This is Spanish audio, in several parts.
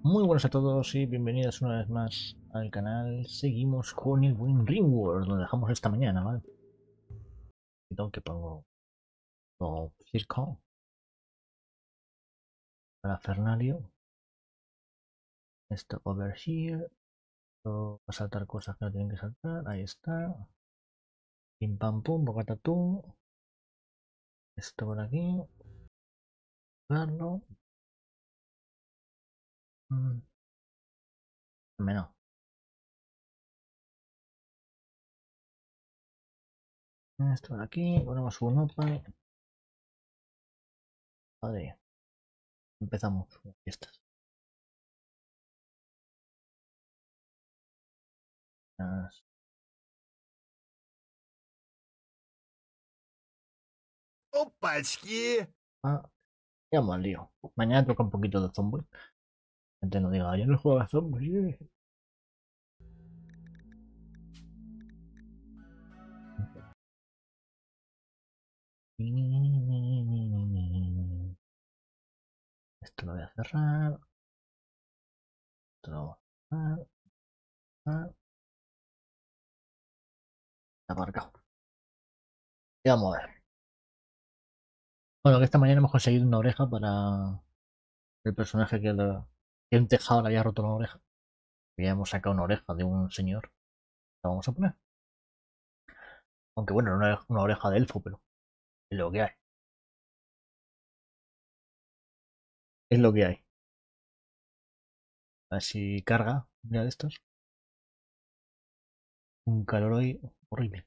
Muy buenas a todos y bienvenidos una vez más al canal. Seguimos con el buen Ringworld, donde dejamos esta mañana, ¿vale? Y tengo que pongo circo para Fernario. Esto over here. Esto va a saltar cosas que no tienen que saltar. Ahí está. Pim pam pum, bocatatú. Esto por aquí. Darlo. Menos. Esto por aquí. Ponemos un opa. Vale. Empezamos. Estas. Опачки! Ah, ya me lío. Mañana toca un poquito de zombie. Gente no diga, yo no juego a zombies. Esto lo voy a cerrar. Esto lo voy a cerrar. Aparcado. Y vamos a ver. Bueno, que esta mañana hemos conseguido una oreja para el personaje que un tejado le había roto la oreja. Ya hemos sacado una oreja de un señor. La vamos a poner. Aunque bueno, no es una oreja de elfo, pero es lo que hay. Es lo que hay. A ver si carga un día de estos. Un calor hoy horrible.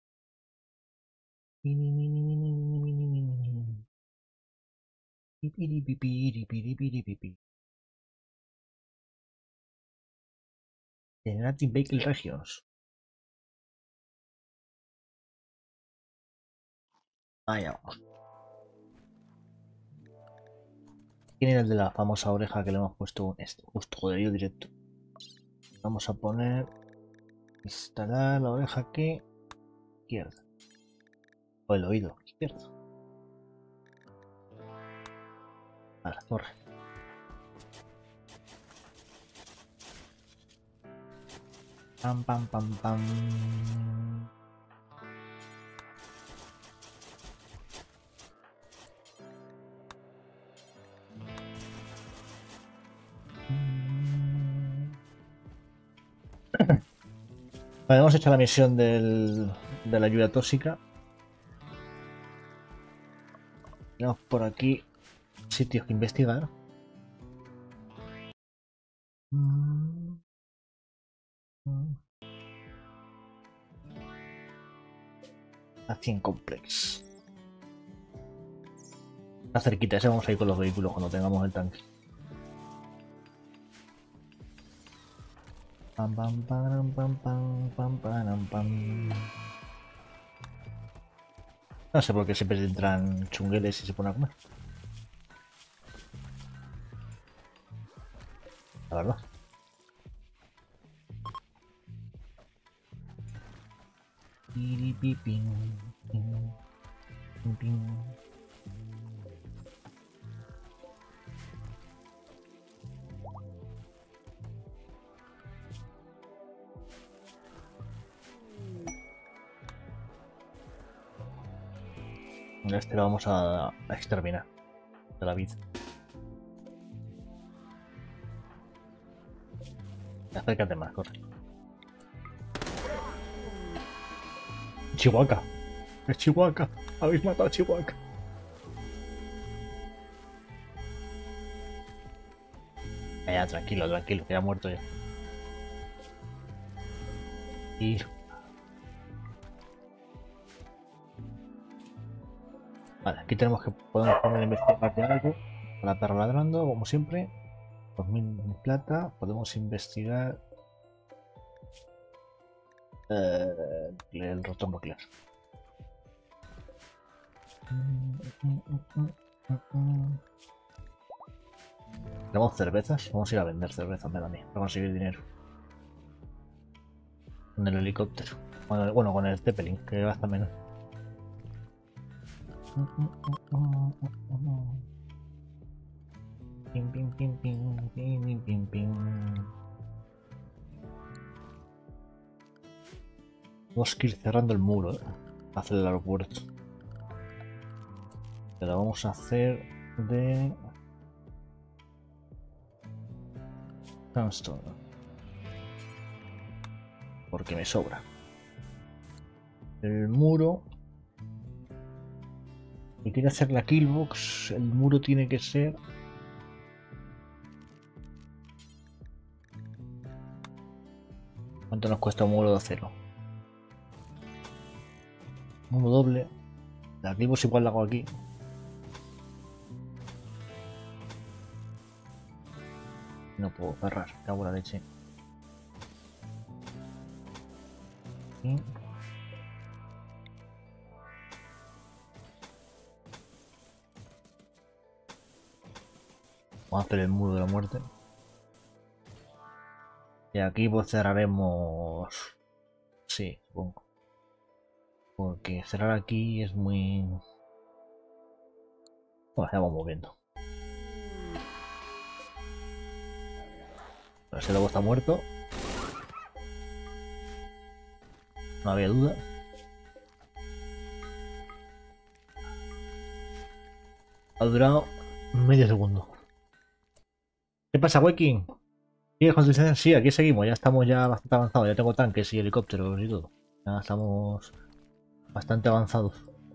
Generating Vehicle Regions. Vaya, vamos. ¿Quién era el de la famosa oreja que le hemos puesto este? Justo, joder, yo directo. Vamos a poner. Instalar la oreja aquí. Izquierda. O el oído, izquierdo. A la torre. Pam, pam, pam, pam. Vale, hemos hecho la misión de la lluvia tóxica. Tenemos por aquí sitios que investigar. Acción Complex. Está cerquita, ese vamos a ir con los vehículos cuando tengamos el tanque. Pam, pam, pam, pam, pam, pam, pam, pam. No sé por qué siempre entran chungueles y se ponen a comer. La verdad. Este lo vamos a exterminar de la vida. Acércate más, corre. Chihuahua. Es Chihuahua. Habéis matado a Chihuahua. Ya, tranquilo, tranquilo, que ya ha muerto ya. Y... Vale, aquí podemos poner investigar de algo. La perra ladrando, como siempre. 2000 plata. Podemos investigar el rotombo nuclear. Tenemos cervezas. Vamos a ir a vender cervezas, me da a mí, para conseguir dinero. Con el helicóptero. Bueno, con el Zeppelin, que gasta menos. Pim, pim, pim, pim, pim, pim, Tenemos que ir cerrando el muro, para hacer el aeropuerto. Pero vamos a hacer de sandstone, porque me sobra. El muro, si quiere hacer la killbox, el muro tiene que ser ¿cuánto nos cuesta un muro de acero? Muro doble. La killbox igual la hago aquí. No puedo cerrar, cago en la leche. Y vamos a hacer el muro de la muerte. Y aquí pues cerraremos... Sí, supongo. Porque cerrar aquí es muy... Bueno, ya vamos viendo. Ese lobo está muerto. No había duda. Ha durado medio segundo. ¿Qué pasa, Waking? ¿Sigues con tu licencia? Sí, aquí seguimos. Ya estamos ya bastante avanzados. Ya tengo tanques y helicópteros y todo. Ya estamos bastante avanzados.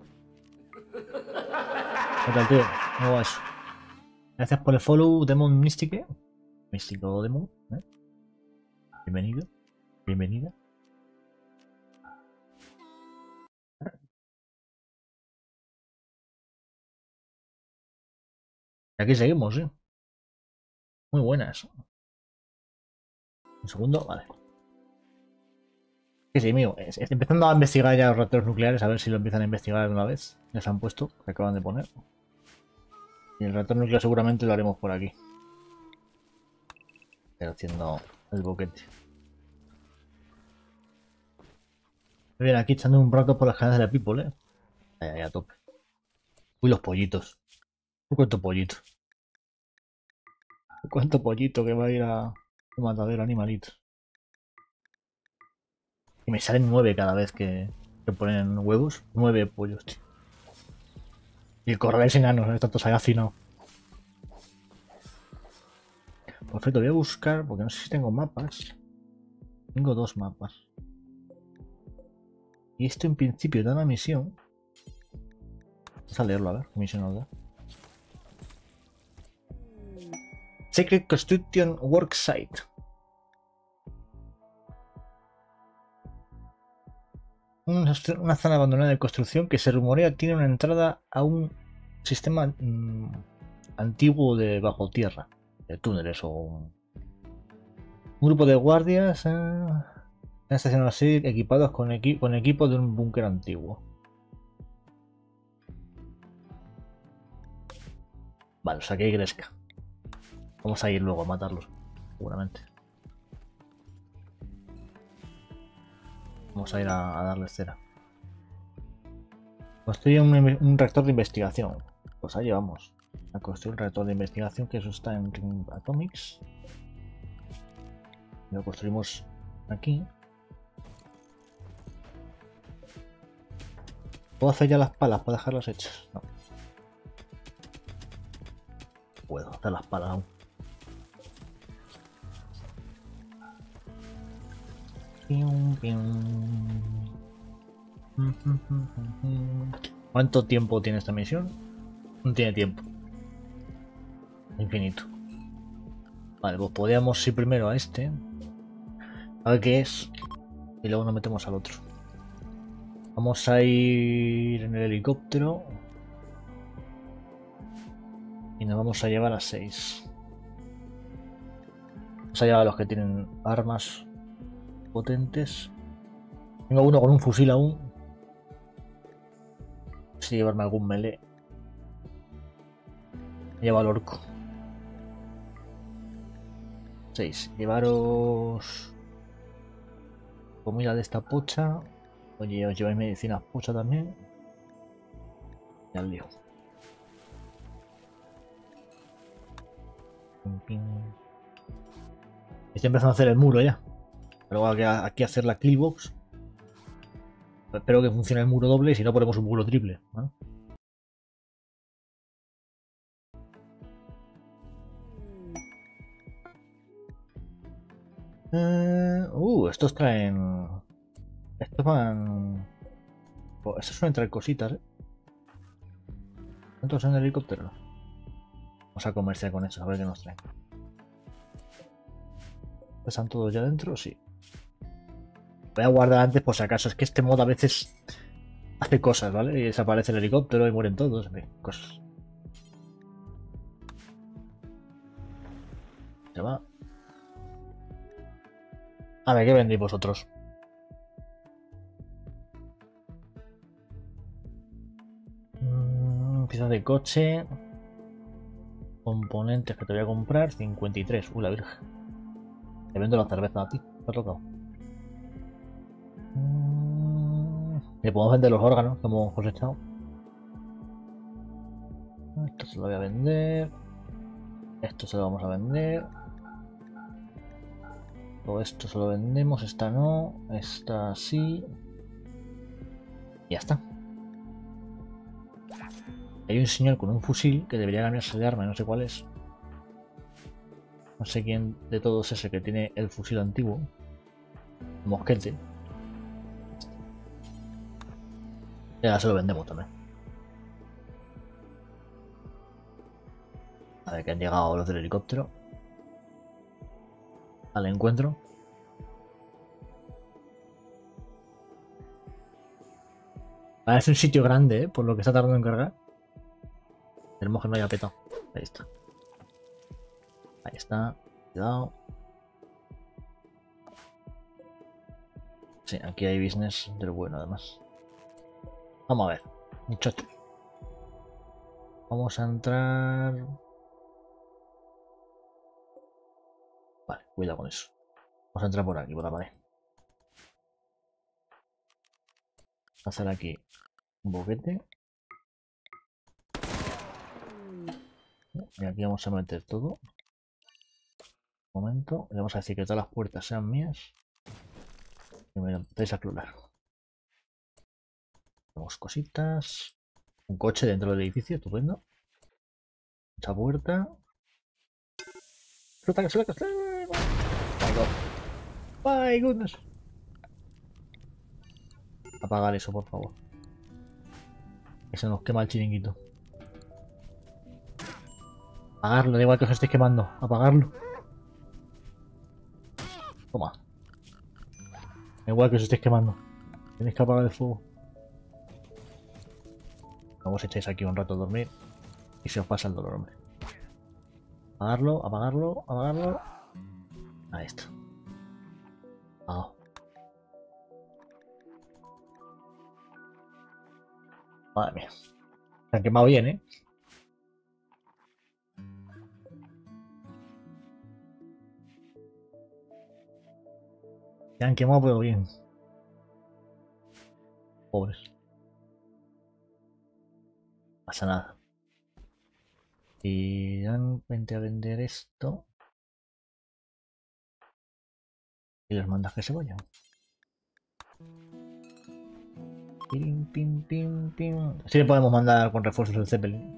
¿Qué tal, tío? ¿Cómo va eso? Gracias por el follow, Demon Mystique. Místico Demon. Bienvenido. Bienvenida. Y aquí seguimos, ¿eh? Muy buenas. Un segundo, vale. Sí, sí, mío. Empezando a investigar ya los reactores nucleares, a ver si lo empiezan a investigar de una vez. Ya se han puesto, que acaban de poner. Y el reactor nuclear seguramente lo haremos por aquí. Pero haciendo el boquete. Muy bien, aquí echando un rato por las cadenas de la people, ¿eh? Ahí, a tope. Uy, los pollitos. ¿Cuánto pollito? ¿Cuánto pollito que va a ir a matadero animalito? Y me salen 9 cada vez que ponen huevos. 9 pollos, tío. Y el corral es enano, ¿no? Tanto se haya afinado. Perfecto, voy a buscar, porque no sé si tengo mapas. Tengo 2 mapas. Y esto en principio da una misión. Vamos a leerlo, a ver, qué misión nos da. Secret Construction Worksite. Una zona abandonada de construcción que se rumorea tiene una entrada a un sistema antiguo de bajo tierra, de túneles o un grupo de guardias estacionados así equipados con equipo de un búnker antiguo. Vale, o sea que hay Gresca. Vamos a ir luego a matarlos, seguramente. Vamos a ir a darles cera. Construye un reactor de investigación. Pues ahí vamos. A construir un reactor de investigación, que eso está en Ring Atomics. Lo construimos aquí. ¿Puedo hacer ya las palas para dejarlas hechas? No. Puedo hacer las palas aún. ¿Cuánto tiempo tiene esta misión? No tiene tiempo. Infinito. Vale, pues podríamos ir primero a este. A ver qué es. Y luego nos metemos al otro. Vamos a ir en el helicóptero. Y nos vamos a llevar a 6. Vamos a llevar a los que tienen armas potentes. Tengo uno con un fusil aún. Si llevarme algún melee. Lleva al orco. 6. Llevaros comida de esta pocha. Oye, os lleváis medicinas pocha también. Y al lío. Estoy empezando a hacer el muro ya. Luego aquí a hacer la killbox. espero que funcione el muro doble y si no ponemos un muro triple, ¿vale? Estos traen... Estos van... Oh, estos suelen traer cositas, ¿eh? ¿Cuántos en el helicóptero? Vamos a comerciar con eso, a ver qué nos traen. ¿Están todos ya dentro? Sí. Voy a guardar antes por si acaso. Es que este mod a veces hace cosas, ¿vale? Y desaparece el helicóptero y mueren todos. En fin, cosas. Se va. A ver, ¿qué vendéis vosotros? Piezas de coche. Componentes que te voy a comprar. 53. La virgen. Te vendo la cerveza a ti. Te ha tocado. Le podemos vender los órganos que hemos cosechado. Esto se lo voy a vender. Esto se lo vamos a vender. Todo esto se lo vendemos. Esta no. Esta sí. Y ya está. Hay un señor con un fusil que debería cambiarse de arma. No sé cuál es. No sé quién de todos es el que tiene el fusil antiguo. Mosquete. Y ahora se lo vendemos también. A ver que han llegado los del helicóptero. Al encuentro. Parece un sitio grande, por lo que está tardando en cargar. Tenemos que no haya petado. Ahí está. Ahí está. Cuidado. Sí, aquí hay business del bueno además. Vamos a ver, muchachos. Vamos a entrar... Vale, cuidado con eso. Vamos a entrar por aquí, por la pared. Vamos a hacer aquí un boquete. Y aquí vamos a meter todo. Un momento. Le vamos a decir que todas las puertas sean mías. Y me empezáis a clonar. Tenemos cositas. Un coche dentro del edificio, estupendo. Mucha puerta. ¡Explota, que se la que ¡My goodness! Apagar eso, por favor. Que se nos quema el chiringuito. Apagarlo, da igual que os estéis quemando. Apagarlo. Toma. Da igual que os estéis quemando. Tenéis que apagar el fuego. Luego os echáis aquí un rato a dormir. Y se os pasa el dolor, hombre. Apagarlo, apagarlo, apagarlo. Ahí está. Apagado. Madre mía. Se han quemado bien, ¿eh? Se han quemado pero bien. Pobres. No pasa nada. Y dan vente a vender esto. Y les mandas que se vayan. Pim, pim, pim, pim. Así le podemos mandar con refuerzos el Zeppelin.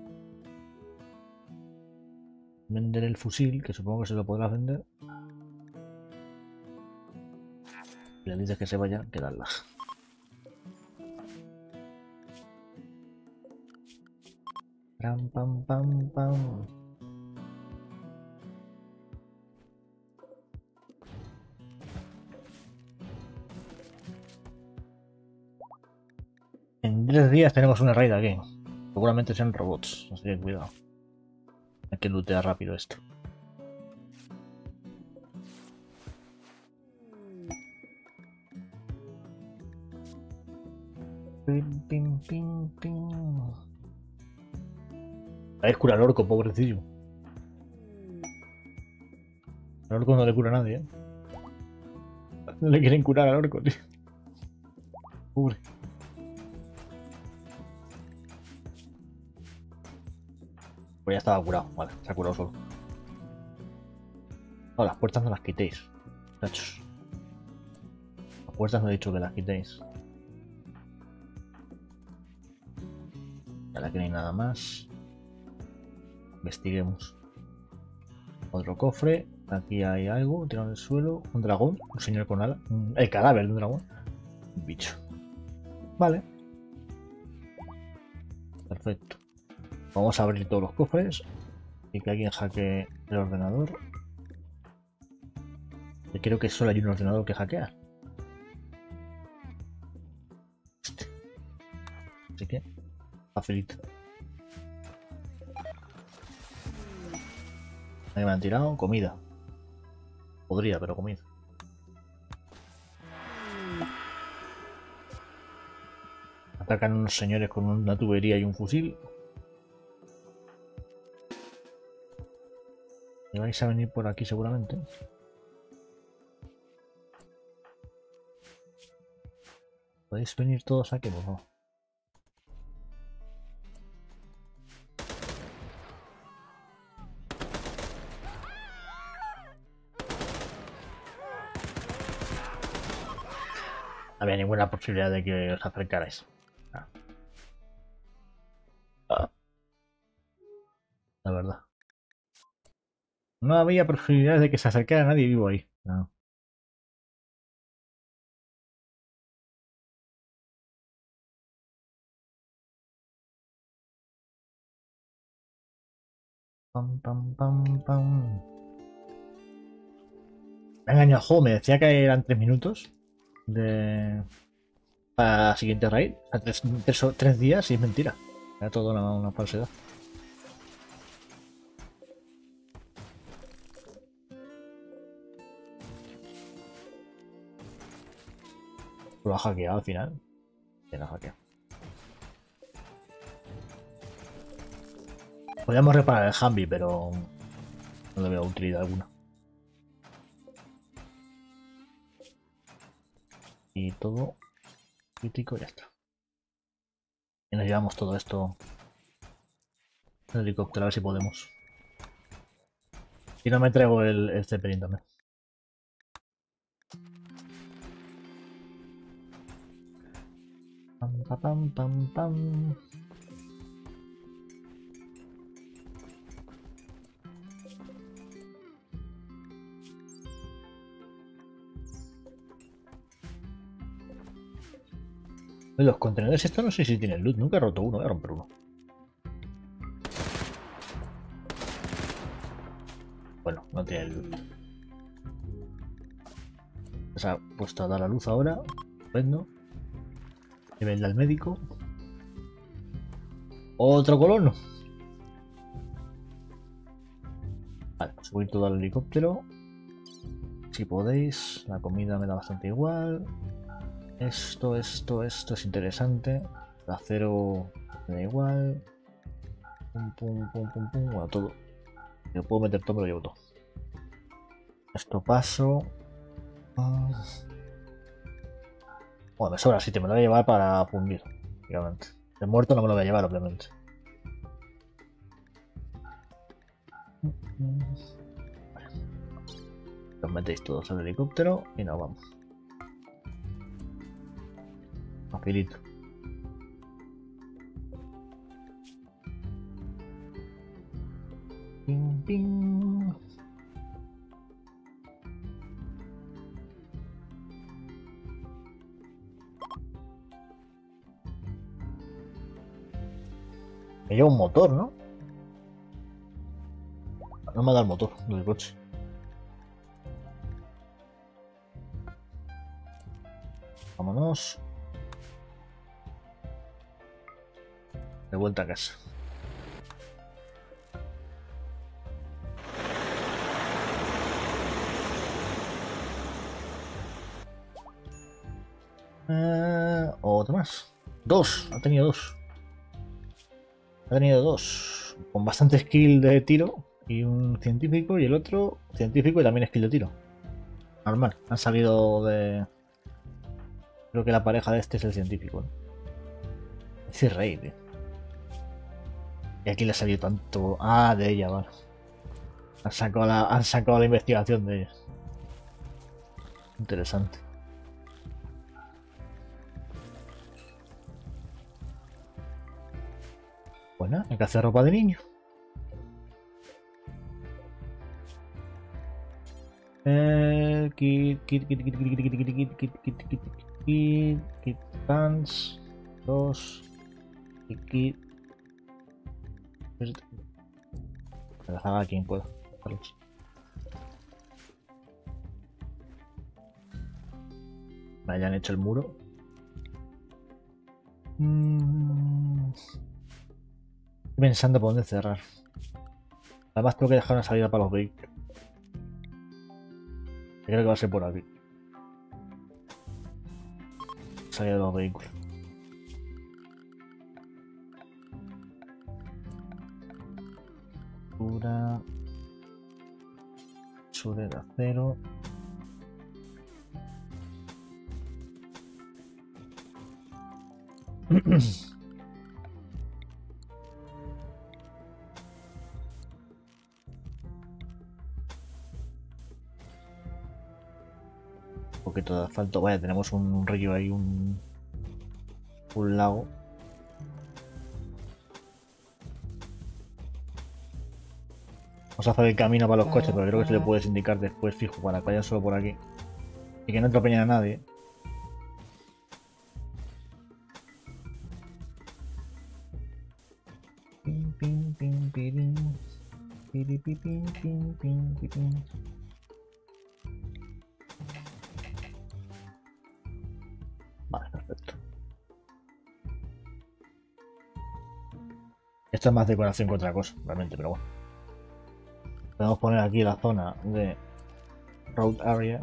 Vender el fusil, que supongo que se lo podrás vender. Y le dices que se vayan, quedarla. Pam, pam, pam, pam. En 3 días tenemos una raid aquí. Seguramente sean robots, así que cuidado. Hay que lootear rápido esto. Pim, pim, pim, pim. A ver, cura al orco, pobrecillo. Al orco no le cura a nadie, ¿eh? No le quieren curar al orco, tío. Pobre. Pues ya estaba curado, vale, se ha curado solo. No, las puertas no las quitéis, muchachos. Las puertas no he dicho que las quitéis. Vale, aquí no hay nada más. Investiguemos. Otro cofre. Aquí hay algo tirado en el suelo. Un dragón. Un señor con ala. El cadáver de un dragón. Un bicho. Vale. Perfecto. Vamos a abrir todos los cofres. Y que alguien hackee el ordenador. Yo creo que solo hay un ordenador que hackear. Así que facilito. Ahí me han tirado comida. Podría, pero comida. Atacan unos señores con una tubería y un fusil. Y vais a venir por aquí seguramente. ¿Podéis venir todos aquí, por favor? No había ninguna posibilidad de que os acercarais. La verdad. No había posibilidad de que se acercara nadie vivo ahí. No. Pam, pam, pam, pam. Me ha engañado el juego, me decía que eran 3 minutos de... para la siguiente raid. A 3 días y es mentira. Era todo una falsedad. Lo ha hackeado al final. ¿Quién lo ha hackeado? Podríamos reparar el Humvee, pero no le veo utilidad alguna. Y todo crítico, ya está. Y nos llevamos todo esto en helicóptero, a ver si podemos. Y no me traigo el Zeppelin también. Pam, pam, pam, pam. Los contenedores estos no sé si tienen loot. Nunca he roto uno, voy a romper uno. Bueno, no tiene luz. Se ha puesto a dar la luz ahora. Estupendo. Nivel al médico. Otro colono. Vale, subir todo al helicóptero. Si podéis. La comida me da bastante igual. Esto es interesante. El acero me da igual. Pum, pum, pum, pum, pum. Bueno, todo. Yo puedo meter todo, me lo llevo todo. Esto paso. Bueno, me sobra sitio, me lo voy a llevar para fundir, obviamente. De muerto no me lo voy a llevar, obviamente. Vale. Os metéis todos al helicóptero y nos vamos. Facilito. Ping, ping. Me lleva un motor, ¿no? No me da el motor del coche. Vámonos. De vuelta a casa. Otro más. Dos. Ha tenido dos. Ha tenido dos. Con bastante skill de tiro. Y un científico. Y el otro científico y también skill de tiro. Normal. Han salido de... Creo que la pareja de este es el científico, ¿no? Es rey, tío. Y aquí le ha salido tanto... Ah, de ella, vale. Han sacado la investigación de ella. Interesante. Pues nada, hay que hacer ropa de niño. Kit pants 2 kit. Me dejaba a quien pueda. Me hayan hecho el muro. Estoy pensando por dónde cerrar. Además tengo que dejar una salida para los vehículos. Creo que va a ser por aquí. Salida de los vehículos. Pura. Sube de acero. Un poquito de asfalto. Vaya, tenemos un río ahí, un lago. Vamos a hacer el camino para los coches, pero creo que se le puedes indicar después fijo para que vayan solo por aquí. Y que no atropellen a nadie. Pim, pim, pim, pirim. Piri, pi, pim, pim, pim, pi, pim. Vale, perfecto. Esto es más decoración que otra cosa, realmente, pero bueno. Podemos poner aquí la zona de road area.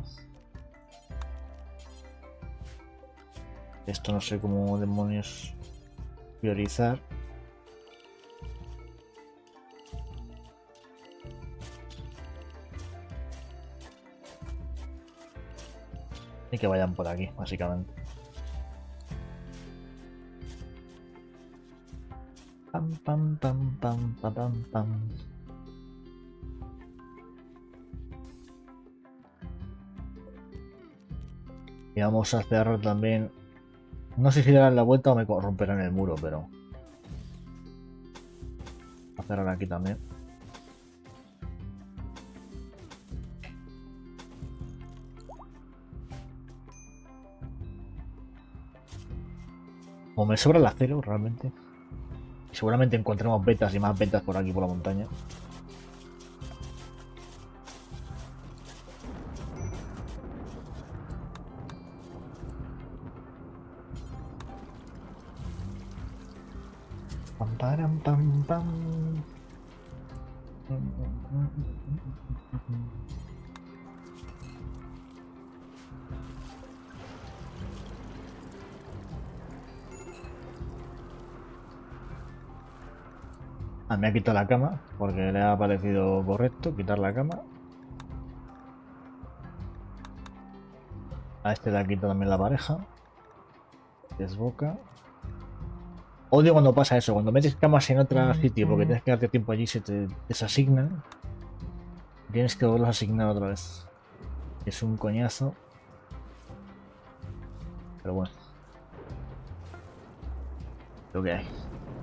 Esto no sé cómo demonios priorizar. Y que vayan por aquí, básicamente. Pam, pam, pam, pam, pam, pam, pam. Y vamos a cerrar también. No sé si darán la vuelta o me romperán el muro, pero... Voy a cerrar aquí también. O me sobra el acero, realmente. Y seguramente encontremos vetas y más vetas por aquí, por la montaña. Pam, param, pam, pam. Ah, me ha quitado la cama porque le ha parecido correcto quitar la cama. A este le ha quitado también la pareja. Desboca. Odio cuando pasa eso, cuando metes camas en otro sitio porque tienes que darte tiempo allí, se te desasignan. Tienes que volverlos a asignar otra vez. Es un coñazo. Pero bueno. Lo que hay.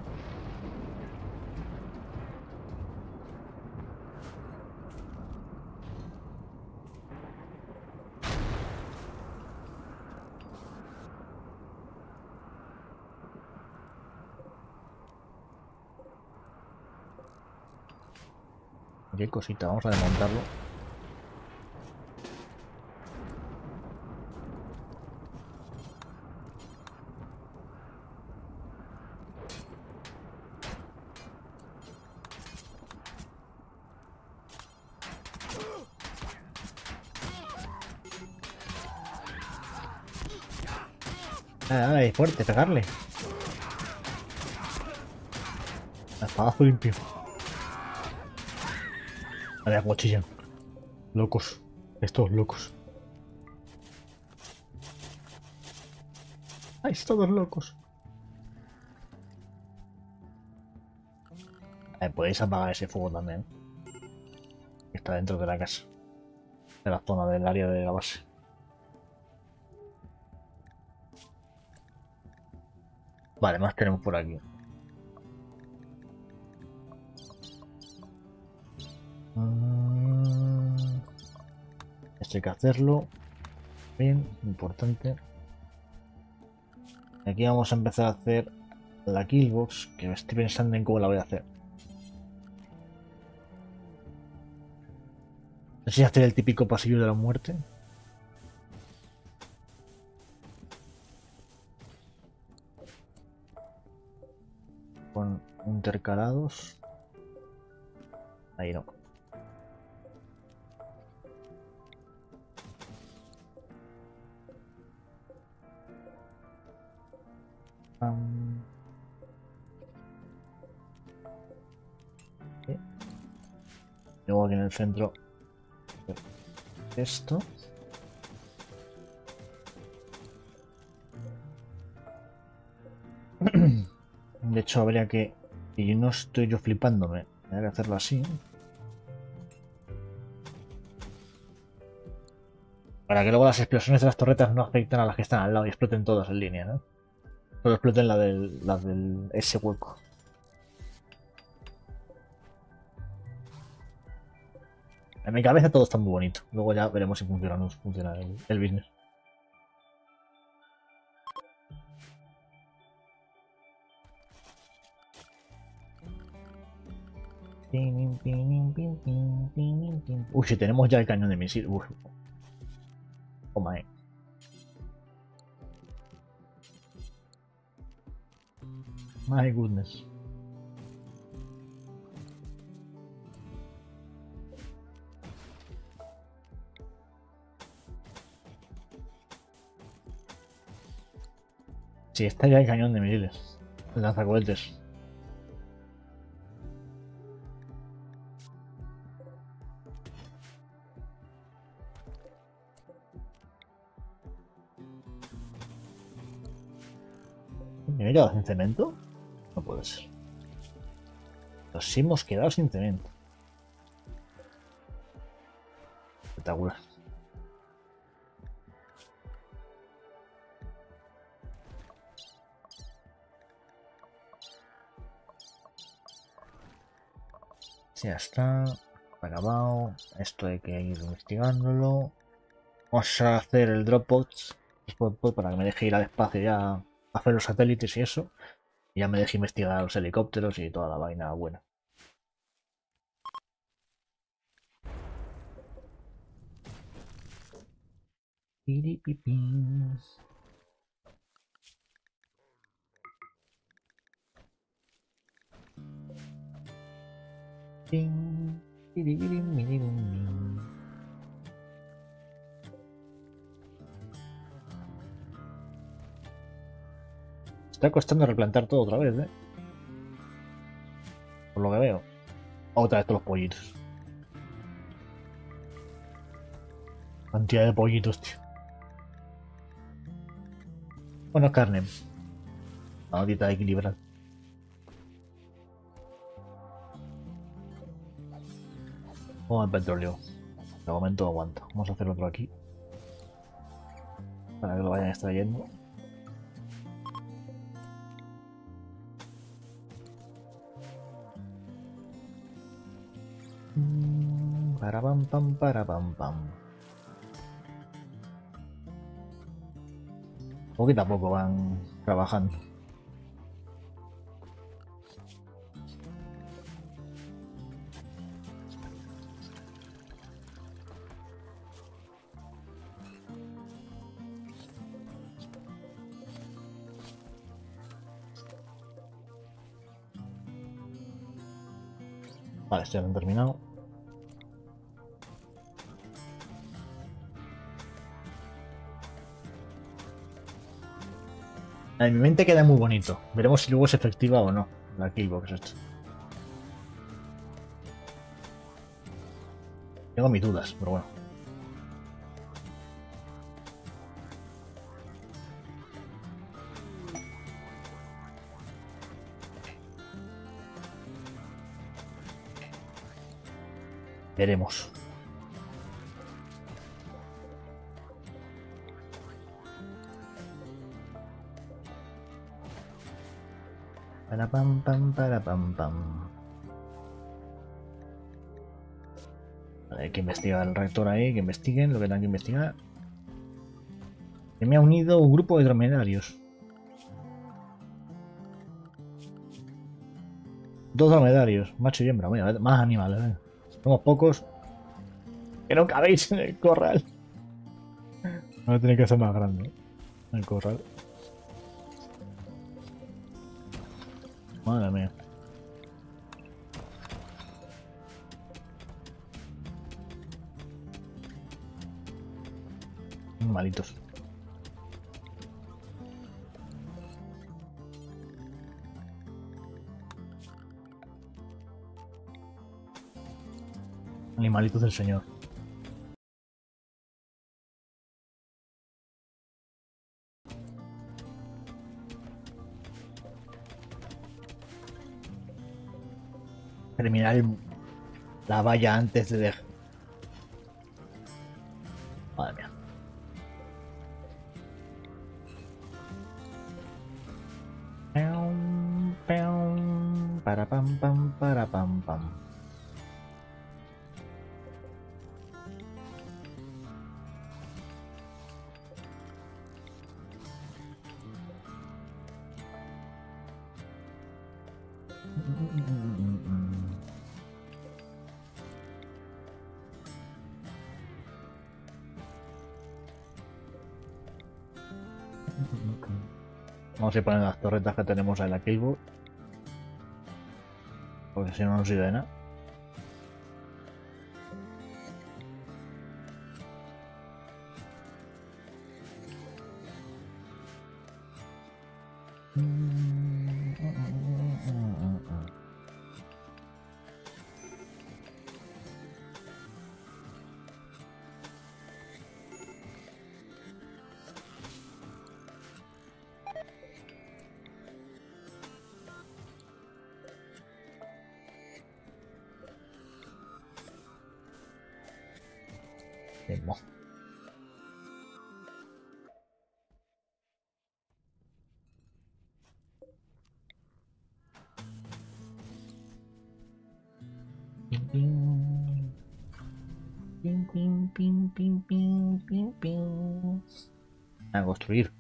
Qué cosita, vamos a desmontarlo. Ay, fuerte, pegarle. Espadazo limpio. Vale, acuchillan. Locos. Estos locos. Ay, todos locos. Podéis apagar ese fuego también. Que está dentro de la casa. De la zona del área de la base. Vale, más tenemos por aquí. Esto hay que hacerlo. Bien, importante. Aquí vamos a empezar a hacer la killbox, que me estoy pensando en cómo la voy a hacer. No sé si hacer el típico pasillo de la muerte. Con intercalados. Ahí no. Luego aquí en el centro esto. De hecho habría que, y no estoy yo flipándome, habría que hacerlo así para que luego las explosiones de las torretas no afecten a las que están al lado y exploten todas en línea, ¿no? Solo exploten la del ese hueco. En mi cabeza todo está muy bonito. Luego ya veremos si funciona o no funciona el business. Uy, si tenemos ya el cañón de misil. Uf. Oh my. My goodness. Si está ya el cañón de misiles. El lanzacohetes. ¿Me he quedado sin cemento? No puede ser. Nos hemos quedado sin cemento. Espectacular. Ya está. Acabado. Esto hay que ir investigándolo. Vamos a hacer el Dropbox después para que me deje ir al espacio ya a hacer los satélites y eso. Y ya me deje investigar los helicópteros y toda la vaina buena. Está costando replantar todo otra vez, ¿eh? Por lo que veo. Otra vez todos los pollitos. Cantidad de pollitos, tío. Bueno, carne. Maldita equilibrada. Vamos al petróleo. De momento aguanta. Vamos a hacer otro aquí. Para que lo vayan extrayendo. Para pam pam para pam pam. Poquito a poco van trabajando. Vale, esto ya lo han terminado. En mi mente queda muy bonito. Veremos si luego es efectiva o no. La killbox esto. Tengo mis dudas, pero bueno. Veremos. Para pam pam para pam pam. Vale, hay que investigar el reactor ahí, que investiguen lo que tengan que investigar. Se me ha unido un grupo de dromedarios. 2 dromedarios, macho y hembra. Bueno, a ver, más animales. Somos pocos. Que no cabéis en el corral. Voy a tener que hacer más grande, ¿eh? El corral. Madre mía. Malitos. Animalitos del señor. Terminar la valla antes de dejar. Madre mía. Para pam pam para pam pam. Vamos a poner las torretas que tenemos en la keyboard. Porque si no, no sirve de nada. Mismo. A construir.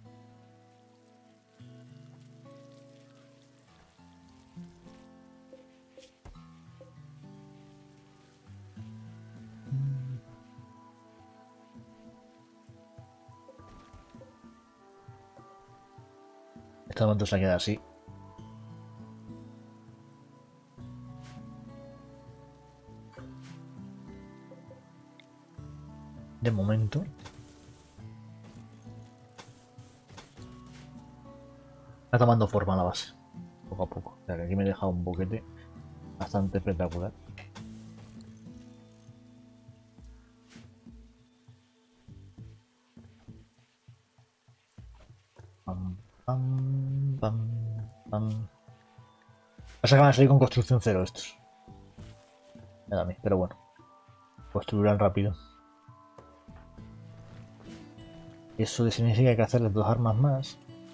Este momento se queda así. De momento. Está tomando forma la base. Poco a poco. O sea que aquí me he dejado un boquete bastante espectacular. Pam, pam, pam, pam. Pasa que van a salir con construcción cero estos. Me da a mí, pero bueno. Construirán rápido. Eso significa que hay que hacerles 2 armas más.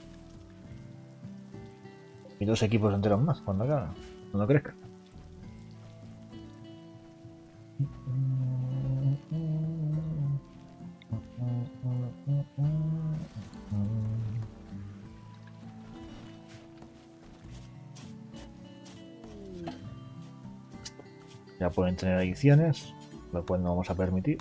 Y 2 equipos enteros más cuando acaben. Cuando crezca. Ya pueden tener adiciones, lo cual no vamos a permitir.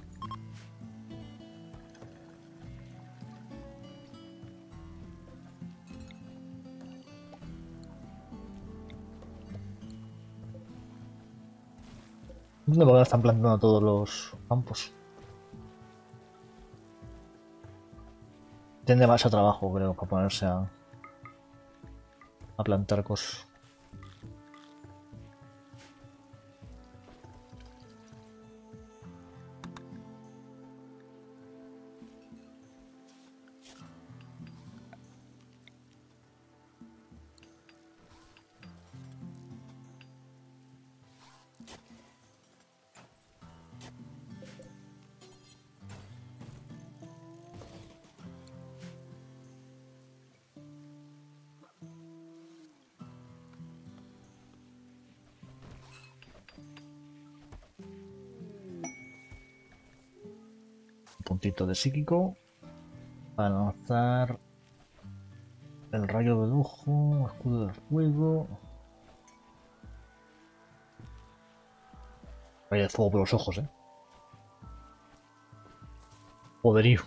¿Dónde porque están plantando todos los campos? Tienen demasiado trabajo, creo, para ponerse a plantar cosas. puntito de psíquico para lanzar el rayo de lujo, escudo de fuego. Rayo de fuego por los ojos, Poderío.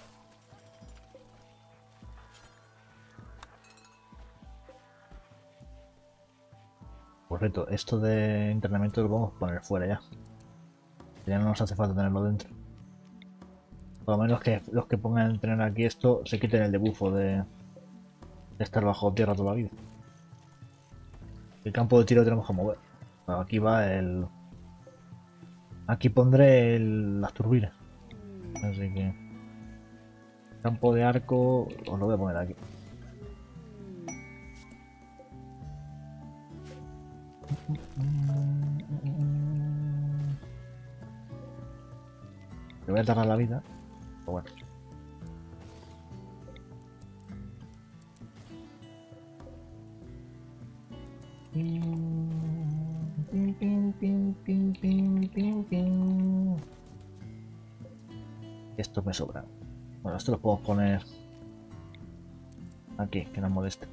Por cierto, esto de entrenamiento lo vamos a poner fuera ya. Ya no nos hace falta tenerlo dentro. Por lo menos que los que pongan a entrenar aquí esto se quiten el debufo de estar bajo tierra toda la vida. El campo de tiro lo tenemos que mover. Bueno, aquí va el... Aquí pondré las turbinas. Así que... Campo de arco os lo voy a poner aquí. Me voy a tardar la vida. Pero bueno. Esto me sobra. Bueno, esto lo puedo poner aquí, que no moleste.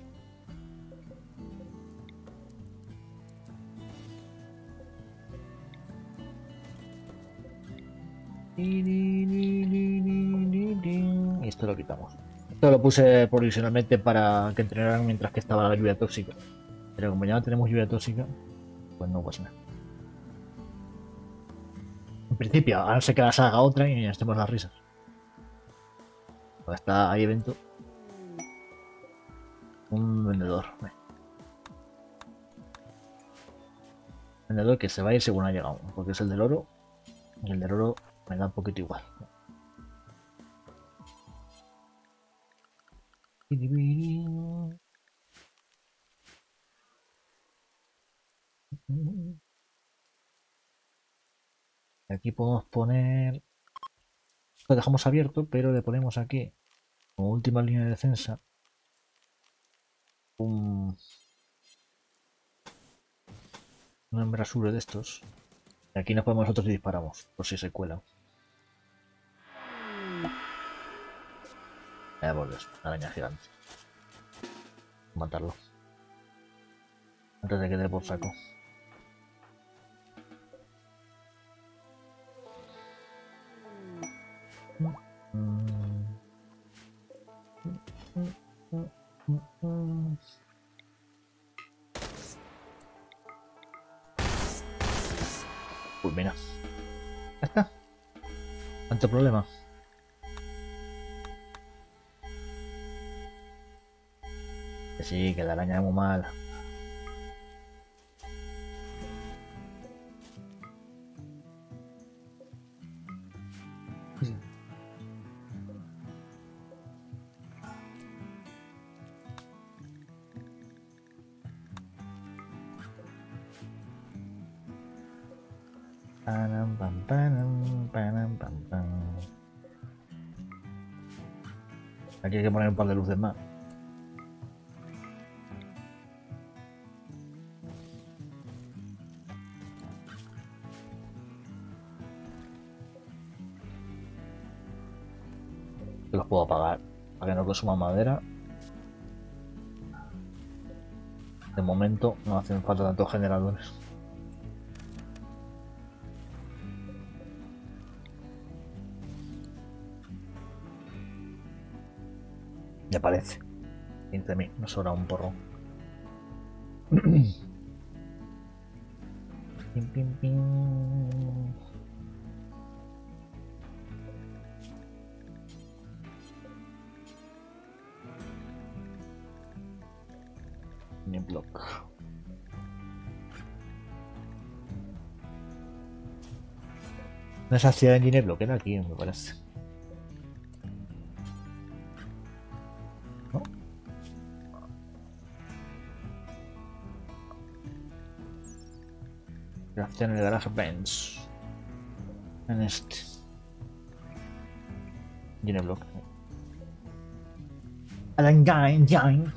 Y esto lo quitamos. Esto lo puse provisionalmente para que entrenaran mientras que estaba la lluvia tóxica. Pero como ya no tenemos lluvia tóxica, pues no pasa nada. En principio, a no ser que la salga otra y estemos las risas. Está ahí evento. Un vendedor. Vendedor que se va a ir según ha llegado. Porque es el del oro. Y el del oro me da un poquito igual. Aquí podemos poner... Lo dejamos abierto, pero le ponemos aquí, como última línea de defensa, un embrasure de estos. Y aquí nos ponemos nosotros y disparamos, por si se cuelan. Por Dios, araña gigante. Matarlo. Antes de que dé por saco. Pues mira. Ya está. ¿Tanto problema? Que sí, que la araña es muy mala. Panam, pam, panam, panam, pam, pam. Aquí hay que poner un par de luces más. Los puedo apagar para que no consuma madera. De momento no hacen falta tantos generadores. Me parece. 15.000, nos sobra un porro. Pim, pim, pim. Ni block. No es hacia el Gine Block, era aquí, me parece. ¿No? Craftea en el garaje Benz. En este. Gine Block. Alan Gain.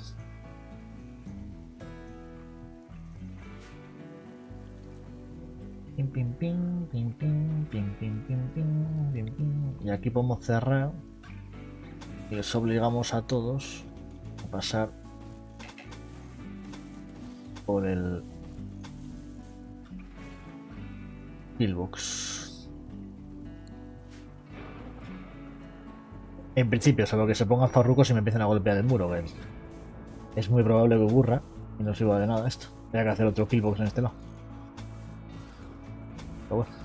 Pim, pim, pim, pim, pim, pim, pim, pim, pim, pim, pim, Y aquí podemos cerrar y les obligamos a todos a pasar por el pillbox. En principio, solo que se pongan farrucos y me empiecen a golpear el muro, que es muy probable que ocurra y no sirva de nada esto. Voy que hacer otro killbox en este lado. Pero bueno.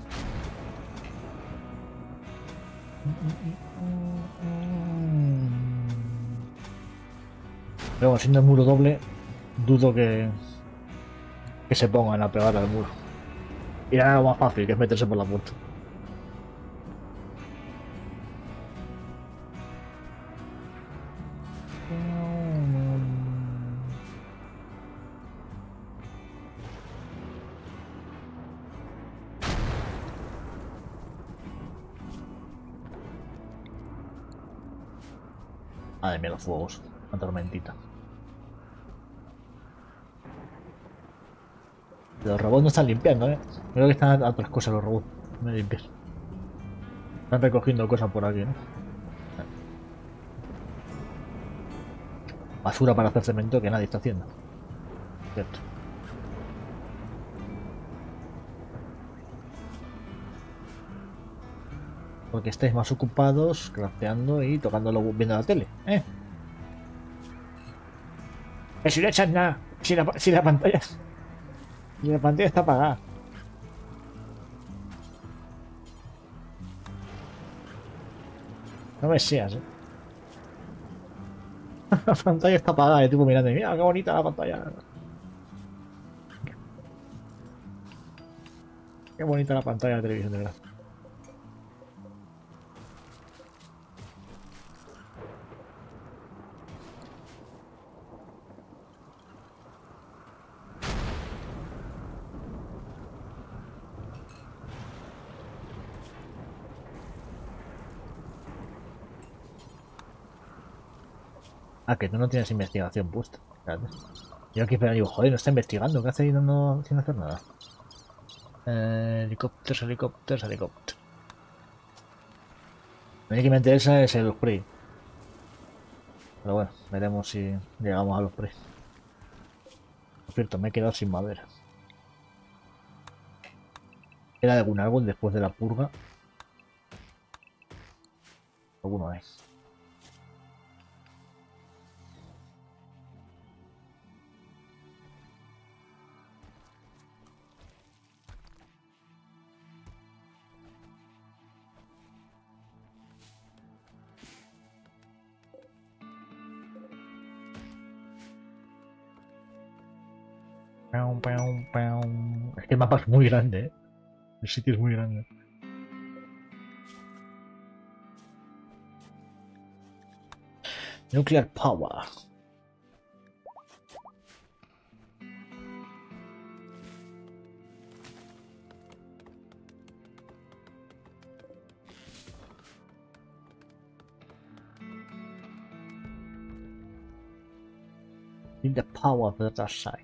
Pero bueno, siendo el muro doble, dudo que se pongan a pegar al muro. Irá lo más fácil, que es meterse por la puerta. Madre mía, los fuegos. Una tormentita. Los robots no están limpiando, Creo que están a otras cosas los robots. No limpian. Están recogiendo cosas por aquí, ¿no? Basura para hacer cemento que nadie está haciendo. Cierto. Porque estáis más ocupados crafteando y tocándolo viendo la tele, Que si no echas nada, si la pantalla. Si la pantalla está apagada. No me seas, La pantalla está apagada, tipo mirando. Mira, qué bonita la pantalla. Qué bonita la pantalla de la televisión, de verdad. Ah, que tú no tienes investigación puesta. Espérate. Yo aquí espera, digo, joder, no está investigando. ¿Qué hace ahí dando sin hacer nada? Helicópteros, helicópteros, helicópteros. Lo único que me interesa es el Prey. Pero bueno, veremos si llegamos a los Prey. Por cierto, me he quedado sin madera. ¿Queda algún árbol después de la purga? Alguno hay. Es que el mapa es muy grande, El sitio es muy grande. Nuclear power. In the power of the dark side.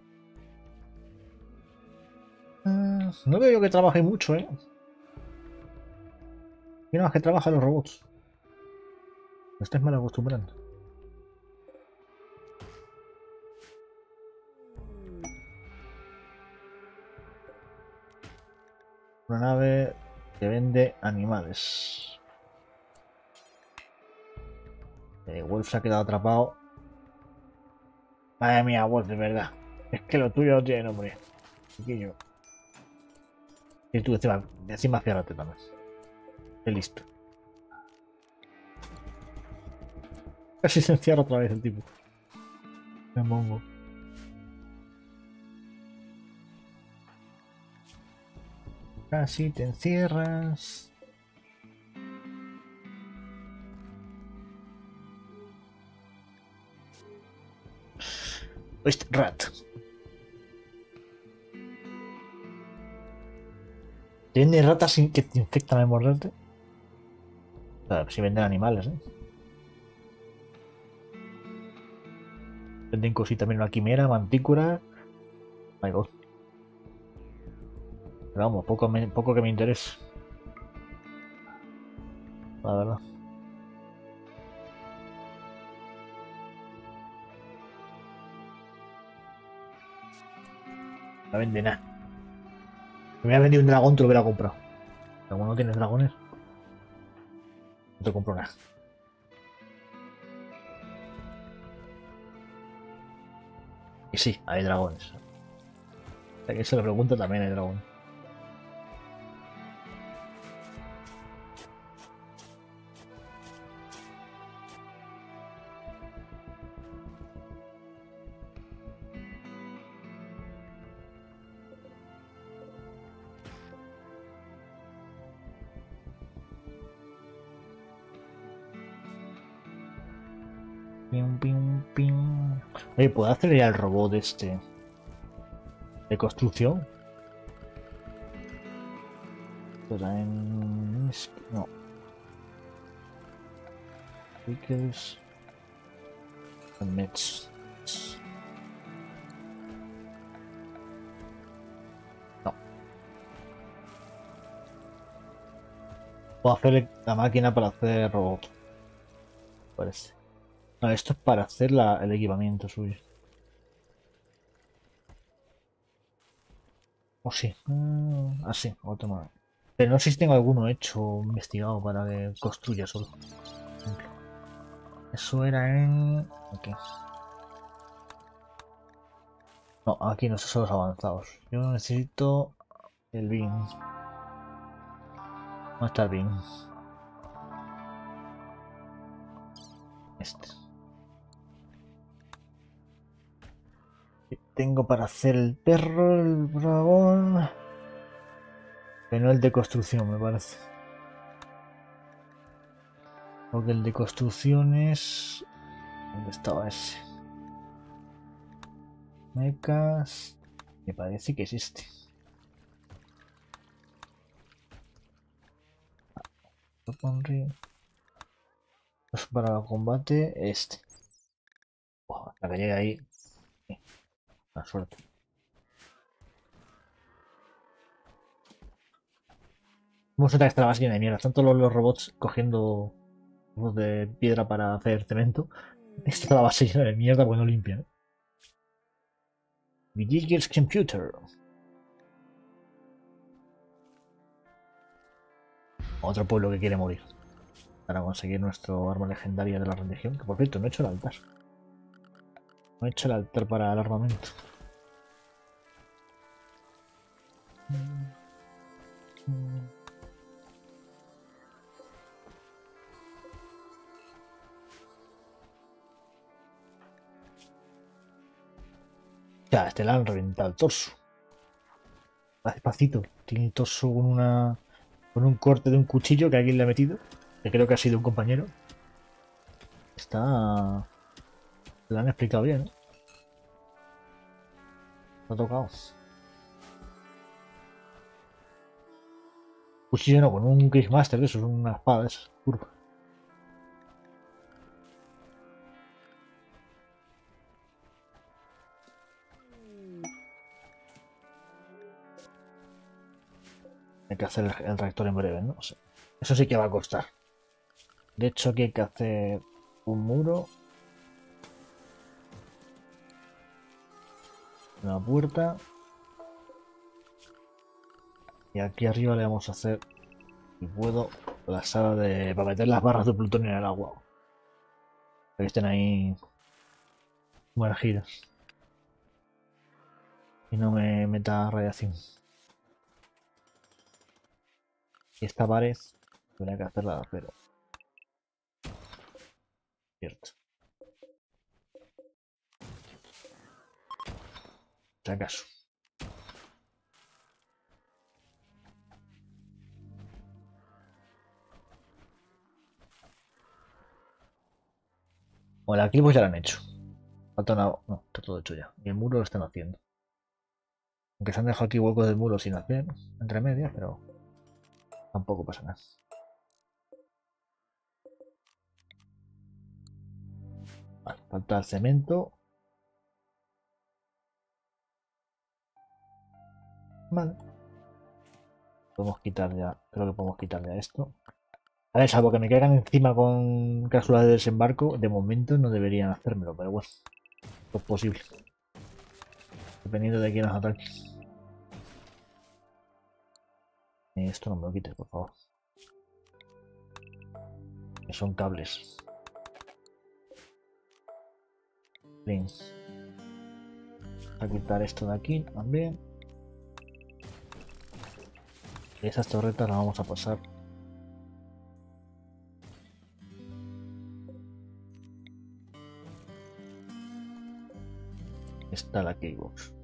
No veo yo que trabaje mucho, Mira más que trabajan los robots. Me estáis mal acostumbrando. Una nave que vende animales. Wolf se ha quedado atrapado. Madre mía, Wolf, de verdad. Es que lo tuyo no tiene nombre. Chiquillo. Y tú encima ciérrate también. Qué listo. Casi se encierra otra vez el tipo. Me mongo. Casi te encierras. Waste rat. ¿Tiene ratas que te infectan al morderte? Claro, si venden animales, Venden cositas, mira, una quimera, mantícora. My God. Pero vamos, poco que me interesa. la verdad. No vende nada. Si me hubiera vendido un dragón, te lo hubiera comprado. Pero como no tienes dragones, no te compro nada. Y sí, hay dragones. O sea que se lo pregunto, también hay dragón. Pim, pim, pim. Oye, ¿puedo hacer ya el robot este de construcción? Pero en... No. Pickles. Mets. No. Puedo hacer la máquina para hacer robot. Parece. No, esto es para hacer el equipamiento suyo. O sí. Así, otro más. Pero no sé si tengo alguno hecho o investigado para que construya solo. Eso era en... Aquí. No, aquí no son los avanzados. Yo necesito el bin. ¿Dónde está el bin? Este. Tengo para hacer el perro, el dragón. Pero no el de construcción, me parece. Porque el de construcción es... ¿Dónde estaba ese? Mechas. Me parece que es este. Para combate, este. Oh, hasta que llegue ahí. La suerte. ¿Cómo se nota que está la base llena de mierda? Están todos los robots cogiendo de piedra para hacer cemento. Está la base llena de mierda porque no limpian. Vigil's Computer. Otro pueblo que quiere morir. Para conseguir nuestro arma legendaria de la rendición. Que por cierto, no he hecho el altar. No he hecho el altar para el armamento. Ya, este le han reventado el torso. Va despacito. Tiene el torso con una... con un corte de un cuchillo que alguien le ha metido. Que creo que ha sido un compañero. Está... Lo han explicado bien, ¿eh? Lo ha tocado. Cuchillo no, con un Master de eso, es una espada, es curva. Hay que hacer el reactor en breve, ¿no? O sea, eso sí que va a costar. De hecho, aquí hay que hacer un muro. Una puerta. Y aquí arriba le vamos a hacer, si puedo, la sala de... para meter las barras de plutonio en el agua. Para que estén ahí sumergidas. Y no me meta radiación. Y esta pared tendría que hacerla de acero. Cierto. Si acaso. Bueno, aquí pues ya lo han hecho. Falta una... No, está todo hecho ya. Y el muro lo están haciendo. Aunque se han dejado aquí huecos del muro sin hacer, entre medias, pero tampoco pasa nada. Vale, falta el cemento. Vale. Podemos quitar ya, creo que podemos quitar ya esto. A ver, salvo que me caigan encima con cápsulas de desembarco, de momento no deberían hacérmelo, pero bueno, es posible. Dependiendo de quién nos ataque. Esto no me lo quites, por favor. Que son cables. Bien. Voy a quitar esto de aquí también. Y esas torretas las vamos a pasar. Está la keybox.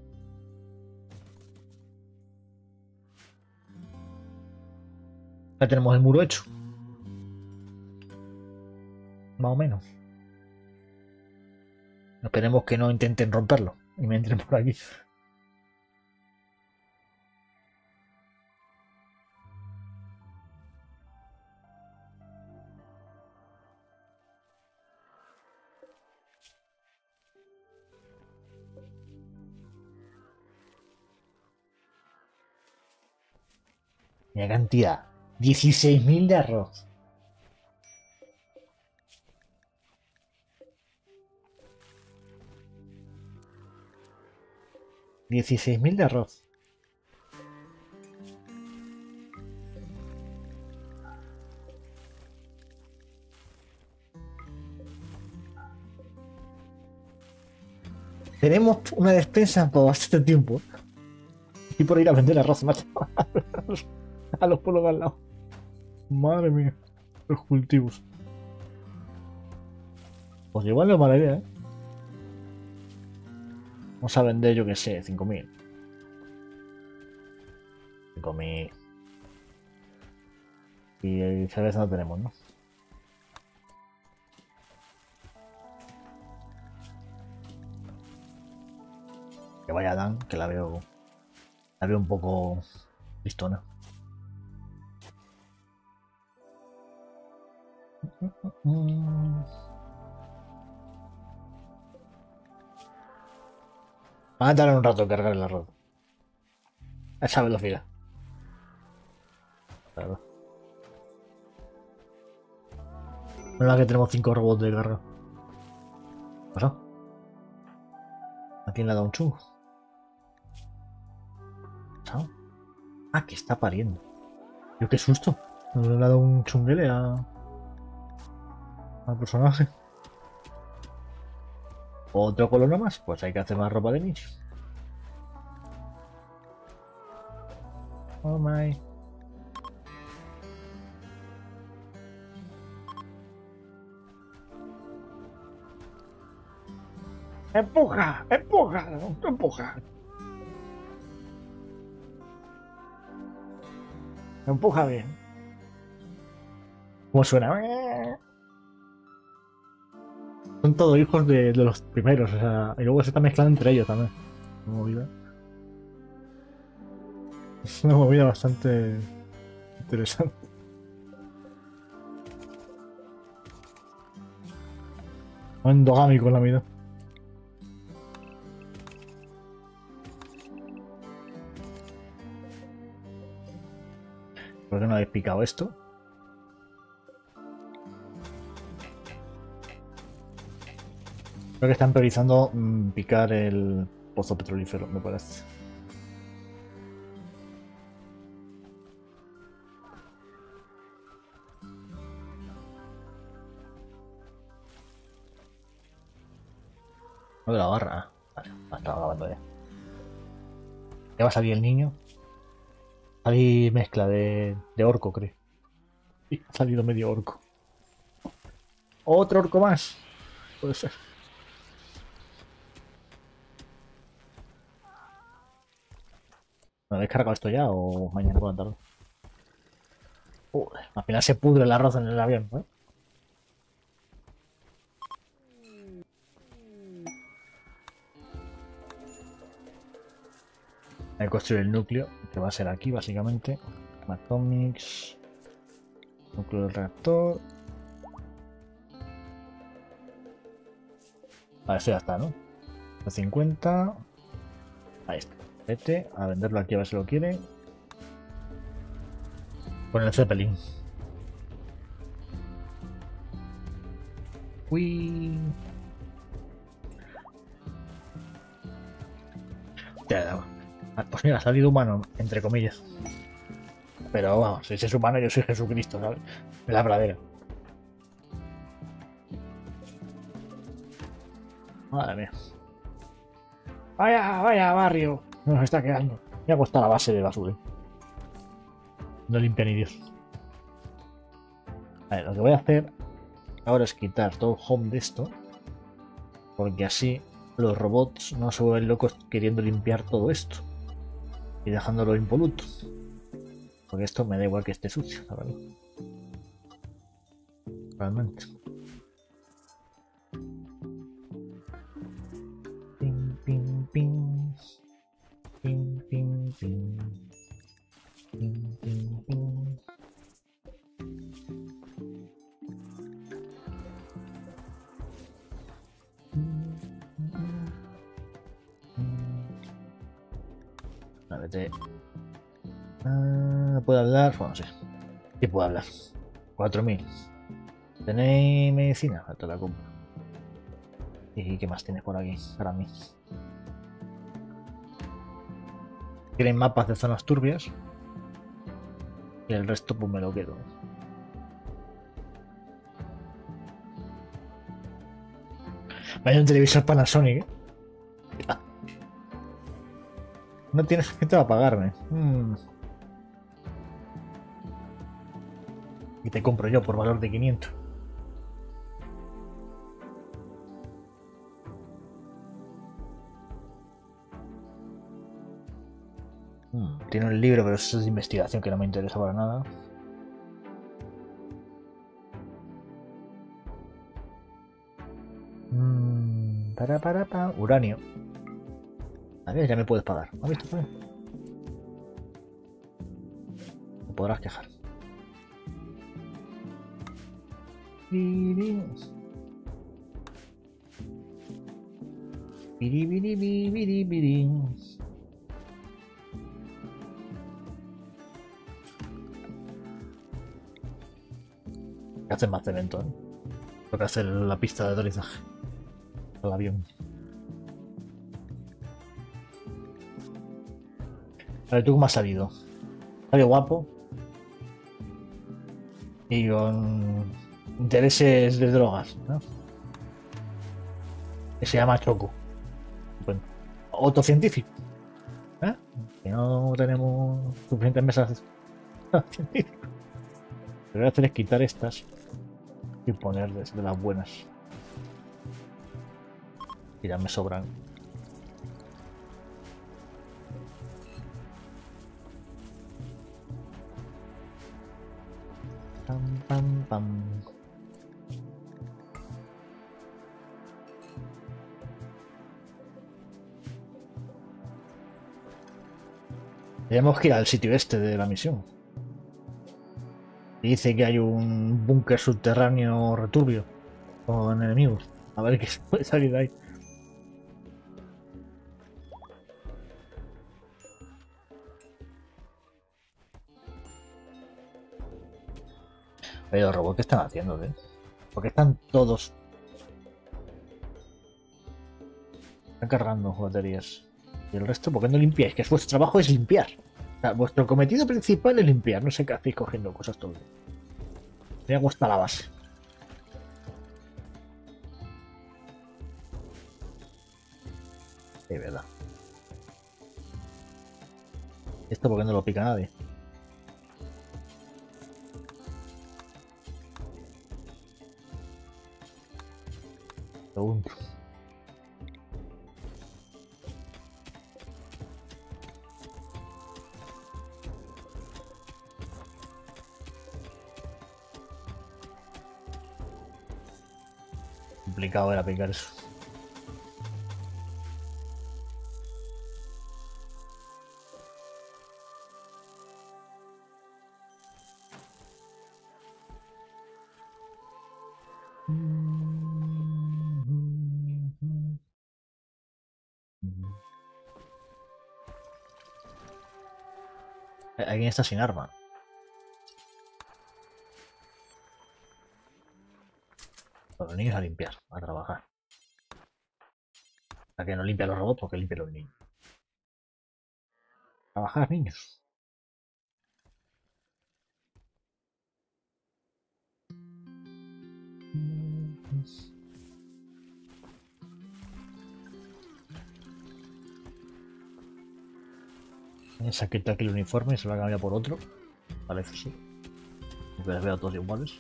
Ya tenemos el muro hecho. Más o menos. Esperemos que no intenten romperlo y me entren por aquí. Mira cantidad. 16.000 de arroz. $16.000 de arroz. Tenemos una despensa por bastante tiempo. Y por ir a vender arroz, macho. A los pueblos de al lado. Madre mía. Los cultivos. Pues igual no es mala idea, ¿eh? Vamos a vender, yo que sé, 5.000. 5.000. Y cerveza no tenemos, ¿no? Que vaya Dan, que la veo un poco listona. Va a tardar un rato en cargar el arroz. A esa velocidad. Claro. No es que tenemos 5 robots de carga. ¿Qué pasa? ¿A quién le ha dado un chungo? ¿Chao? Ah, que está pariendo. Yo qué susto. Le ha dado un chunguele al personaje. Otro colono más. Pues hay que hacer más ropa de nicho. Oh my. ¡Empuja! ¡Empuja! ¡Empuja! Empuja bien. ¿Cómo suena? Son todos hijos de los primeros, o sea, y luego se está mezclando entre ellos también. Una movida. Es una movida bastante interesante. Endogámico la vida. ¿Por qué no habéis picado esto? Creo que están priorizando picar el pozo petrolífero, me parece. No de la barra. Vale, estaba grabando ya. Ya va a salir el niño. Va a salir mezcla de orco, creo. Y ha salido medio orco. Otro orco más. Puede ser. ¿Me habéis cargado esto ya o mañana por la tarde? Al final se pudre el arroz en el avión, ¿eh? Hay que construir el núcleo, que va a ser aquí básicamente. Atomics. Núcleo del reactor. Vale, esto ya está, ¿no? 50. Ahí está. Vete a venderlo aquí a ver si lo quiere. Con el Zeppelin. Uy. Ya, pues mira, ha salido humano, entre comillas. Pero vamos, si es humano, yo soy Jesucristo, ¿sabes? De la pradera. Madre mía. Vaya, vaya barrio. Nos está quedando. Me ha costado la base de basura. No limpia ni Dios. A ver, lo que voy a hacer ahora es quitar todo el home de esto. Porque así los robots no se vuelven locos queriendo limpiar todo esto. Y dejándolo impoluto. Porque esto me da igual que esté sucio, la verdad. Realmente. Ping, ping, ping. Ping, ping, ping. Ping, ping, ping. A ver, ¿puedo hablar? Bueno, sí. Sí puedo hablar. 4000. ¿Tenéis medicina? Te la compro. ¿Y qué más tienes por aquí para mí? Tienen mapas de zonas turbias. Y el resto pues me lo quedo. Vaya un televisor Panasonic, ¿eh? No tienes gente a pagarme. Y te compro yo por valor de 500. Tiene un libro, pero eso es de investigación que no me interesa para nada. Uranio. A ver, ya me puedes pagar. ¿Has visto? Te podrás quejar. Que hacen más cemento, ¿eh? Toca hacer la pista de aterrizaje al avión. A ver, ¿tú cómo has salido? Salió guapo. Y con intereses de drogas, ¿no? Que se llama Choco. Bueno, otro científico. ¿Eh? Que no tenemos suficientes mesas científicas. Lo que voy a hacer es quitar estas y ponerles de las buenas. Y ya me sobran. Pam, pam, pam. Tenemos que ir al sitio este de la misión. Dice que hay un búnker subterráneo returbio con enemigos. A ver qué puede salir de ahí. Pero los robots, ¿qué están haciendo, eh? Porque están todos. Están cargando baterías. Y el resto, ¿por qué no limpiáis? Que vuestro trabajo es limpiar. O sea, vuestro cometido principal es limpiar. No sé qué hacéis cogiendo cosas todo el día. Me gusta la base. De verdad. Esto porque no lo pica nadie. Segundo. Complicado era picar eso. Alguien está sin arma. Los niños a limpiar, a trabajar. A que no limpian los robots, porque limpian los niños. Trabajar, niños. Se ha quitado aquí el uniforme y se lo ha cambiado por otro. Parece sí. Aunque les veo todos iguales.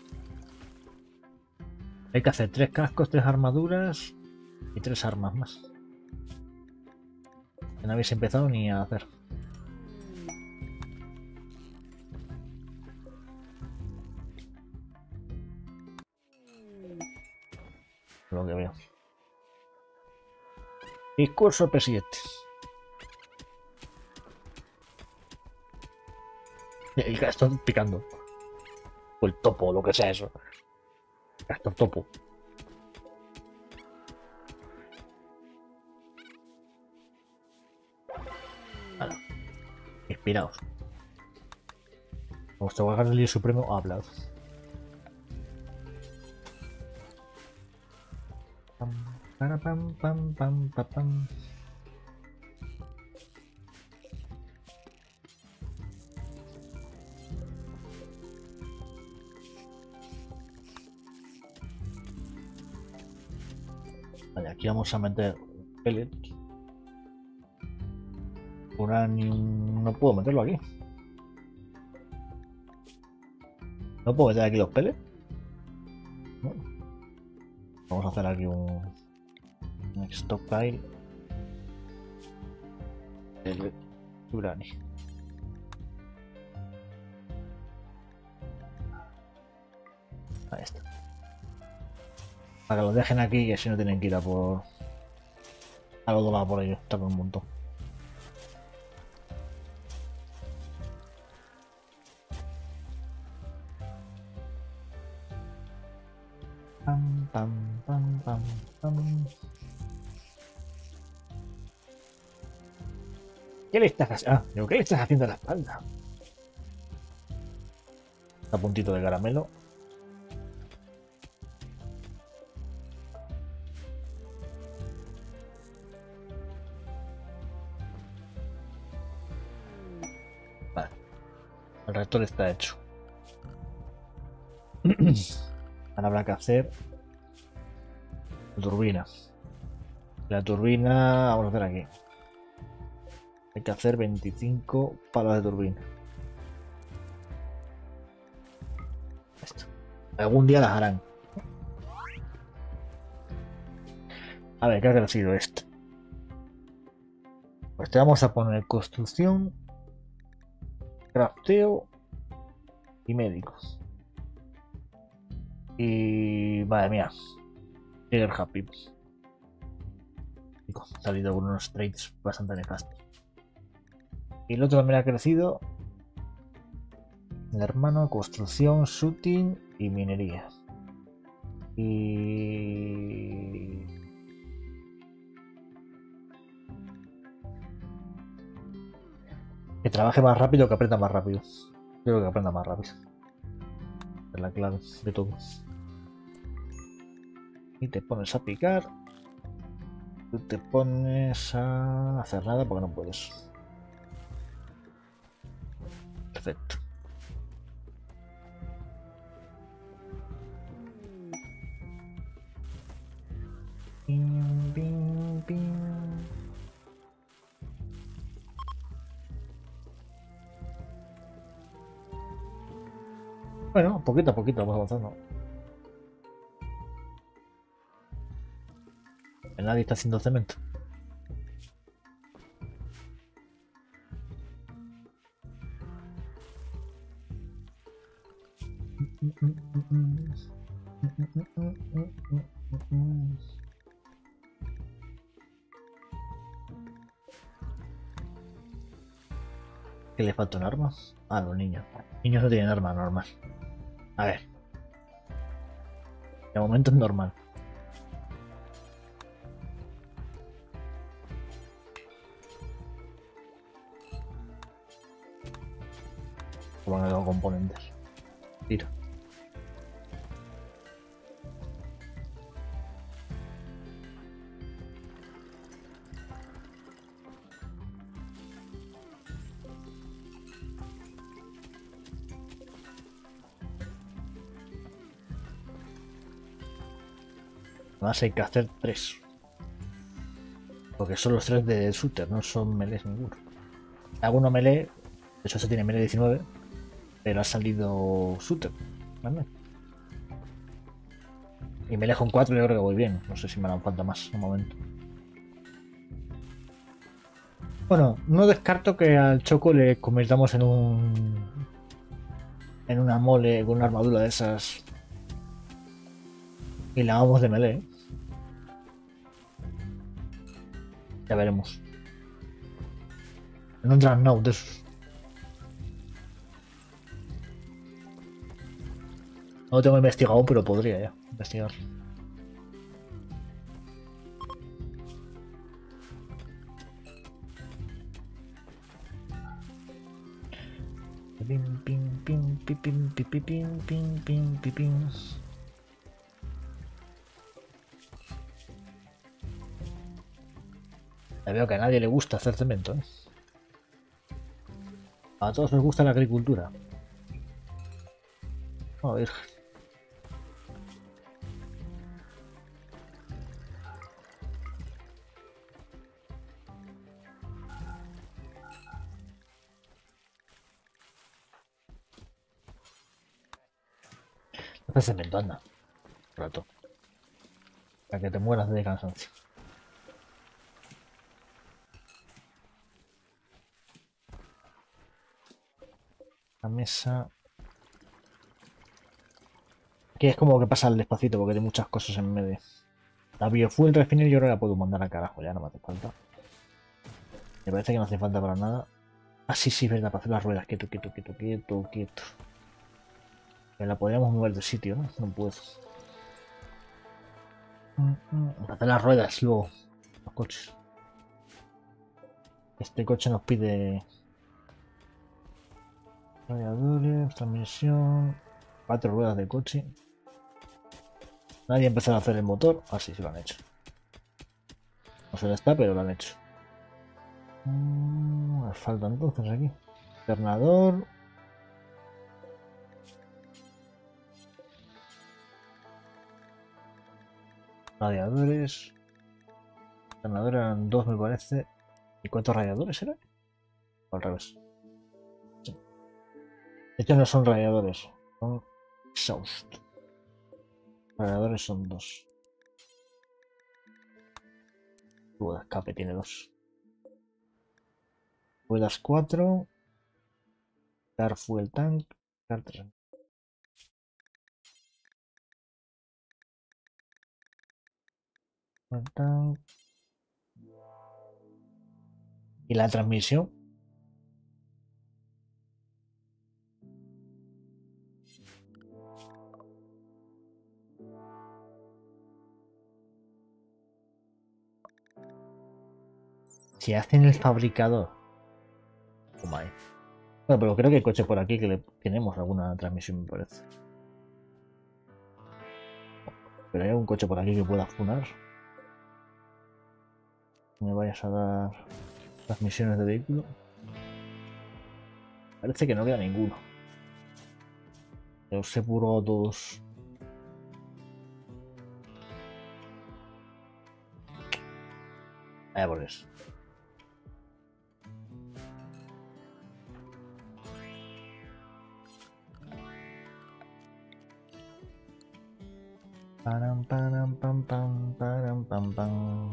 Hay que hacer 3 cascos, 3 armaduras y 3 armas más. Que no habéis empezado ni a hacer. Lo que veo. Discurso del presidente. El Gastón picando. O el topo, o lo que sea eso. Gastón topo. Vale. Inspiraos. Vuestro guardia el líder supremo ha hablado. Pam, para, pam, pam, pam, pam, pam. Vale, aquí vamos a meter pellet. Uranium. No puedo meterlo aquí. No puedo meter aquí los pellets. No. Vamos a hacer aquí un stockpile. El uranio. Ahí está. Para que los dejen aquí y así no tienen que ir a por... al otro lado por ellos. Tarda un montón. Pam, pam, pam, pam, pam. ¿Qué le estás haciendo? Ah, digo, ¿qué le estás haciendo a la espalda? A puntito de caramelo. Vale. El reactor está hecho. Ahora habrá que hacer la turbina. La turbina vamos a hacer aquí. Hay que hacer 25 palos de turbina. Esto. Algún día las harán. A ver, ¿qué ha sido esto? Pues te vamos a poner construcción, crafteo y médicos. Y... madre mía. Trigger happy. Ha salido con unos trades bastante nefastos. Y el otro también ha crecido. El hermano, construcción, shooting y minería. Y... que trabaje más rápido, que aprenda más rápido. Creo que aprenda más rápido. Es la clave de todo. Y te pones a picar. Tú te pones a hacer nada porque no puedes. Perfecto. Pim, pim, pim. Bueno, poquito a poquito vamos avanzando. Nadie está haciendo cemento. ¿Qué le falta un arma? Ah, los niños. Los niños no tienen arma normal. A ver. De momento es normal. Poner los componentes. Tira. Además hay que hacer 3. Porque son los 3 de shooter, no son melees ninguno. Alguno melee, de hecho se tiene melee 19, pero ha salido shooter también. Y melee con 4 yo creo que voy bien. No sé si me harán falta más un momento. Bueno, no descarto que al Choco le convirtamos en una mole con una armadura de esas y la hagamos de melee. Ya veremos. En un Dreadnought de esos. No lo tengo investigado, pero podría ya investigar. Pim, pim, pim, pim, pim, pim, pim, pim, pim, pim, pim, pim. Ya veo que a nadie le gusta hacer cemento, ¿eh? A todos nos gusta la agricultura. A ver. Hacer cemento, anda. Un rato. Para que te mueras de cansancio. La mesa. Aquí es como que pasa el despacito porque hay muchas cosas en medio. La biofuel refiner yo ahora la puedo mandar a carajo, ya no me hace falta. Me parece que no hace falta para nada. Ah, sí, sí, verdad, para hacer las ruedas. Quieto, quieto, quieto, quieto, quieto. Que la podríamos mover de sitio, ¿no? No puedo. Para hacer las ruedas luego. Los coches. Este coche nos pide radiadores, transmisión, 4 ruedas de coche. Nadie ha empezado a hacer el motor. Ah, sí, sí lo han hecho. No se le está, pero lo han hecho. Me falta entonces aquí. Alternador. Radiadores. Alternador eran 2 me parece. ¿Y cuántos radiadores eran? O al revés. Sí. De hecho no son radiadores. Son exhaust. Radiadores son 2. Tubo de escape tiene 2. Ruedas 4. Car fuel tank. Car 3. Tank. Y la transmisión. Si hacen el fabricador. Oh my. Bueno, pero creo que hay coche por aquí que le tenemos alguna transmisión, me parece. Pero hay un coche por aquí que pueda funar. Me vayas a dar transmisiones de vehículo. Parece que no queda ninguno. Los he puro todos. Vaya por eso. Param, param, pam, pam, param, pam, pam.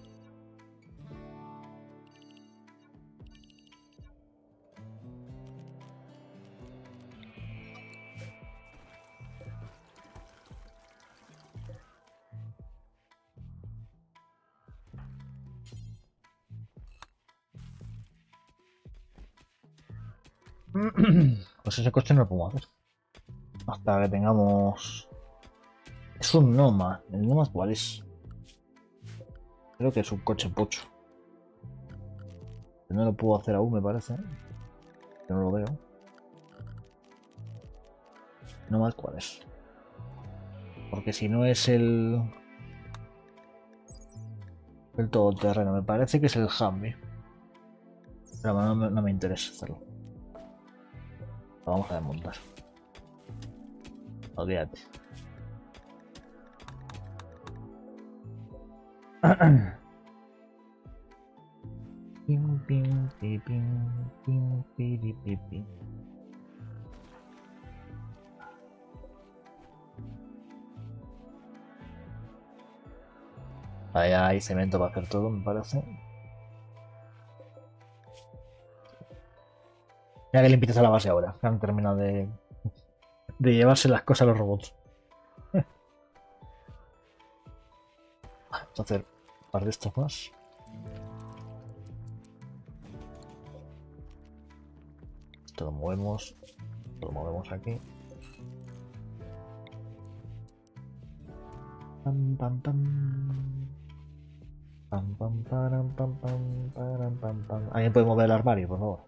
Pues ese coche no lo podemos hacer. Hasta que tengamos... Es un Noma. ¿El Noma cuál es? Creo que es un coche pocho. Que no lo puedo hacer aún, me parece. Que no lo veo. Noma cuál es. Porque si no es el todoterreno, me parece que es el Humvee. Pero no me interesa hacerlo. Lo vamos a desmontar. Olvídate. Pim, pim, pi, pim, pim, piri, pi, pim. Ahí hay cemento para hacer todo, me parece. Mira que limpieza la base ahora. Que han terminado de llevarse las cosas a los robots. Vamos a hacer un par de estos más. Esto lo movemos. Lo movemos aquí. Pam, pam, pam. Pam, pam, param, pam, pam, param, pam, pam. ¿Alguien puede mover el armario, por favor?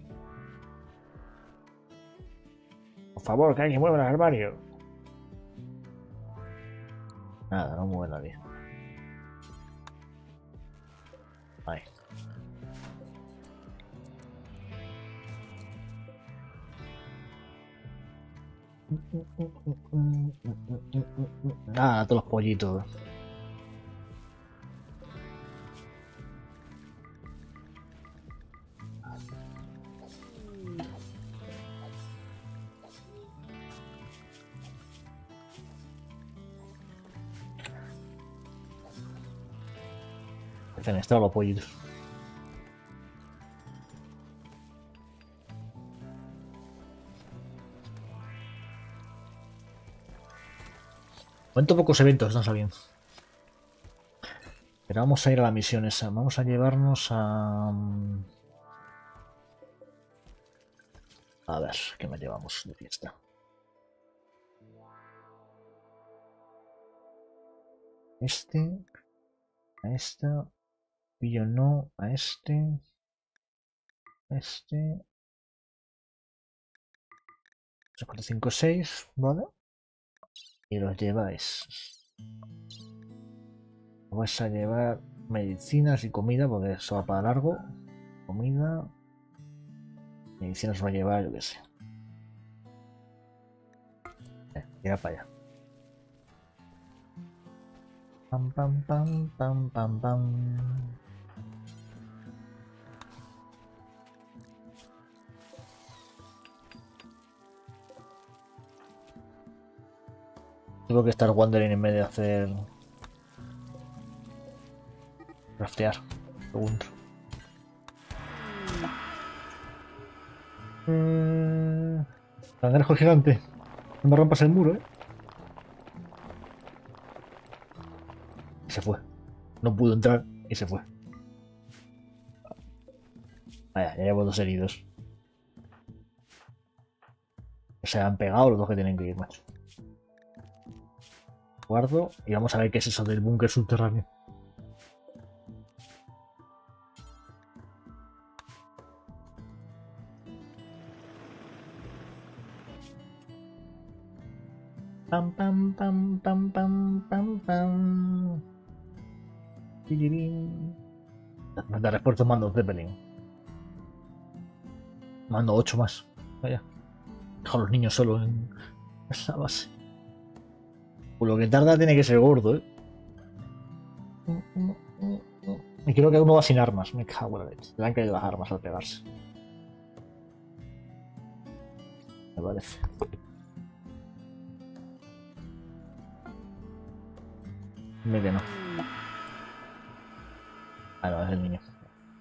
Por favor, que alguien mueva el armario. Nada, no mueve nadie. Ahí. Ah, todos los pollitos. Se han estado los pollitos. Cuento pocos eventos, no sabiendo. Pero vamos a ir a la misión esa. Vamos a llevarnos a... A ver, ¿qué nos llevamos de fiesta? Este... A esta... Pillo no, a este... Este... 4, 5, 6, ¿vale? Y los lleváis. Vais a llevar medicinas y comida, porque eso va para largo. Comida... Medicinas va a llevar, yo qué sé. Llega para allá. Pam, pam, pam, pam, pam, pam. Tengo que estar wandering en vez de hacer... Craftear. Segundo. Cangrejo gigante. No me rompas el muro, Se fue. No pudo entrar y se fue. Vaya, ya llevo 2 heridos. Se han pegado los dos que tienen que ir, macho. Guardo y vamos a ver qué es eso del búnker subterráneo. Pam, pam, pam, pam, pam, pam, pam. De refuerzo mando Zeppelin. Mando 8 más. Vaya. Deja a los niños solo en esa base. Pues lo que tarda tiene que ser gordo, Y creo que uno va sin armas. Me cago en la leche. Le han caído las armas al pegarse. Me parece. Dime que no. Ah, no, es el niño.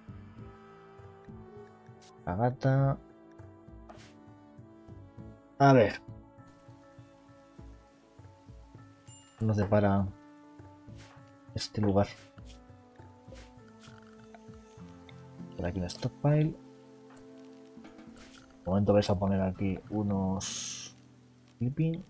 La gata. A ver. Nos depara este lugar. Por aquí un stockpile. De momento vais a poner aquí unos clipping.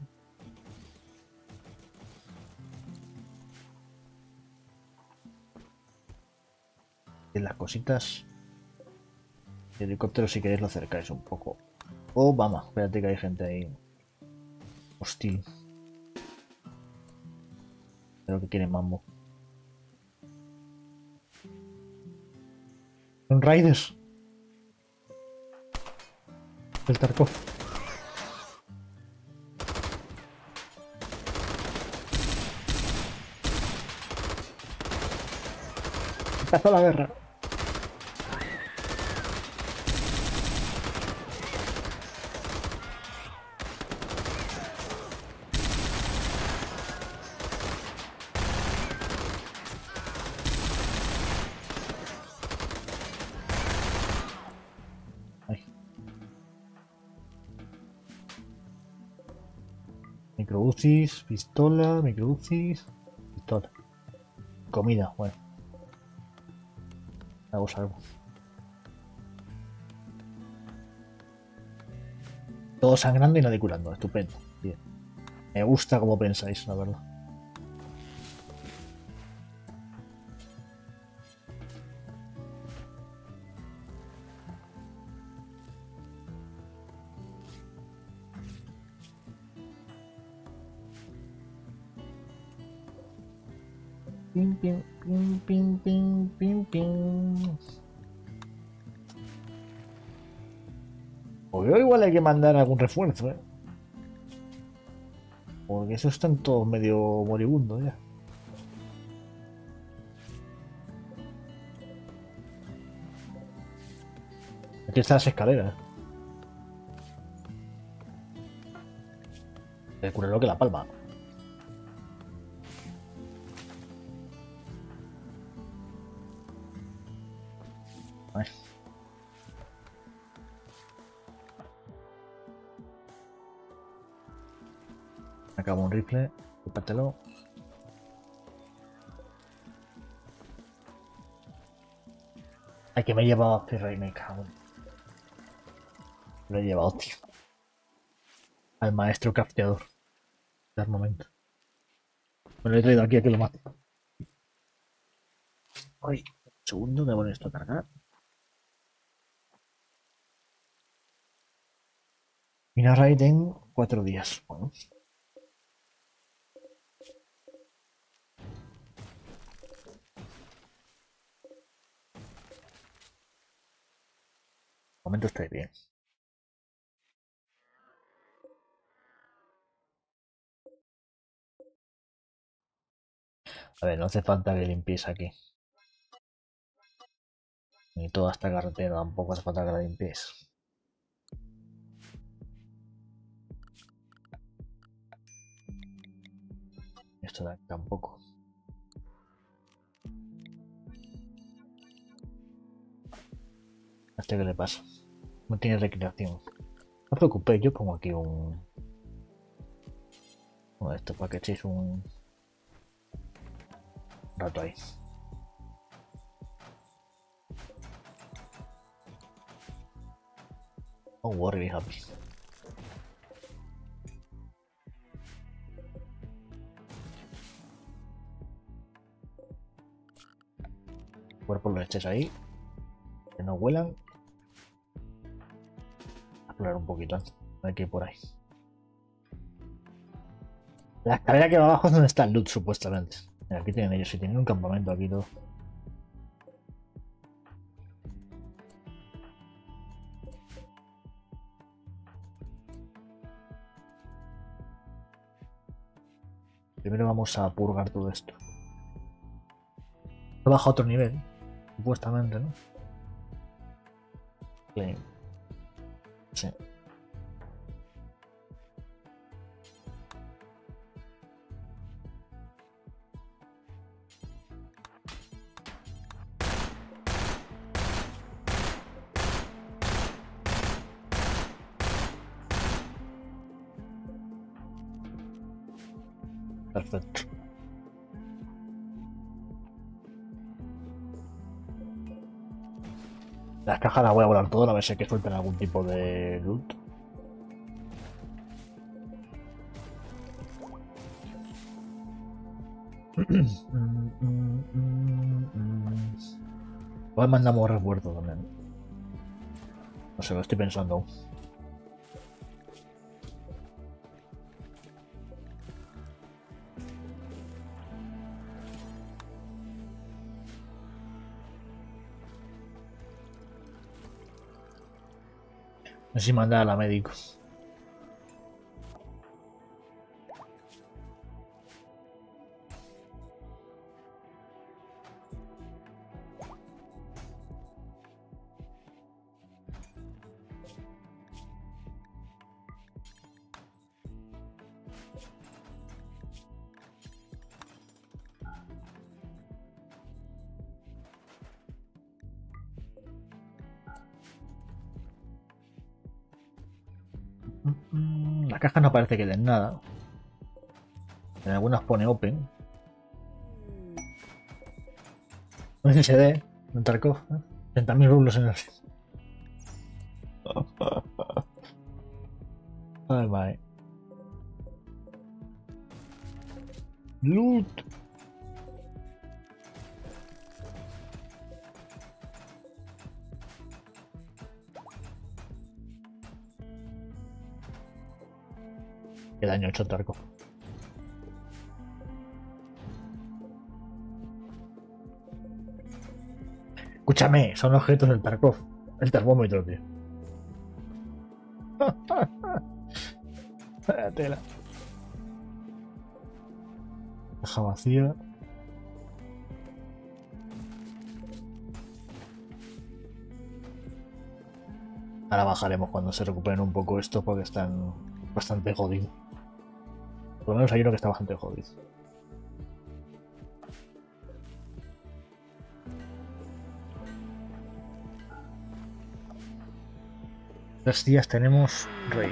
Y las cositas. El helicóptero, si queréis, lo acercáis un poco. Oh, vamos, espérate que hay gente ahí hostil. Creo que quiere mambo. Son raiders. El Tarkov. Empezó la guerra. Ay. Micro-UCIs, pistola, micro-UCIs, pistola. Comida, bueno. Vamos a algo. Todo sangrando y nadie curando. Estupendo. Bien. Me gusta como pensáis, la verdad. Pim, pim, pim, pim, pim, pim, pim. O igual hay que mandar algún refuerzo, ¿eh? Porque eso están todos medio moribundos ya. Aquí están las escaleras. El curero que la palma. Ay. Me acabo un rifle. Quítatelo. Ay, que me he llevado a Cierra y me cago. Lo he llevado, tío. Al maestro crafteador de armamento. Me lo he traído aquí a que lo mate. Ay, un segundo, me voy esto a cargar. Mina raid en 4 días. Bueno. De momento estoy bien. A ver, no hace falta que limpies aquí. Ni toda esta carretera tampoco hace falta que la limpies. Esto de aquí tampoco. ¿A este qué le pasa? No tiene recreación. No os preocupéis, yo pongo aquí un... Bueno, esto para que echéis un rato ahí. Don't worry, be happy. Cuerpos los echéis ahí. Que no huelan. A explorar un poquito antes. Hay que ir por ahí. La escalera que va abajo es donde está el loot, supuestamente. Mira, aquí tienen ellos, si tienen un campamento aquí todo. Primero vamos a purgar todo esto. Baja a otro nivel, supuestamente, ¿no? Claim. Sí. Perfecto. Las cajas las voy a volar todas a ver si hay que suelten algún tipo de loot. Igual mandamos refuerzo también. No sé, lo estoy pensando aún. No sé si mandar a la médico. Las cajas no parece que den nada. En algunas pone open. Un SSD, un Tarkov. 30.000 rublos en el... Ay, vale. Loot. Qué daño ha hecho Tarkov. Escúchame, son objetos del Tarkov. El termómetro, tío. Vaya tela. Caja vacía. Ahora bajaremos cuando se recuperen un poco esto porque están bastante jodidos. Por lo menos hay uno que está bastante jodido. 3 días tenemos rey.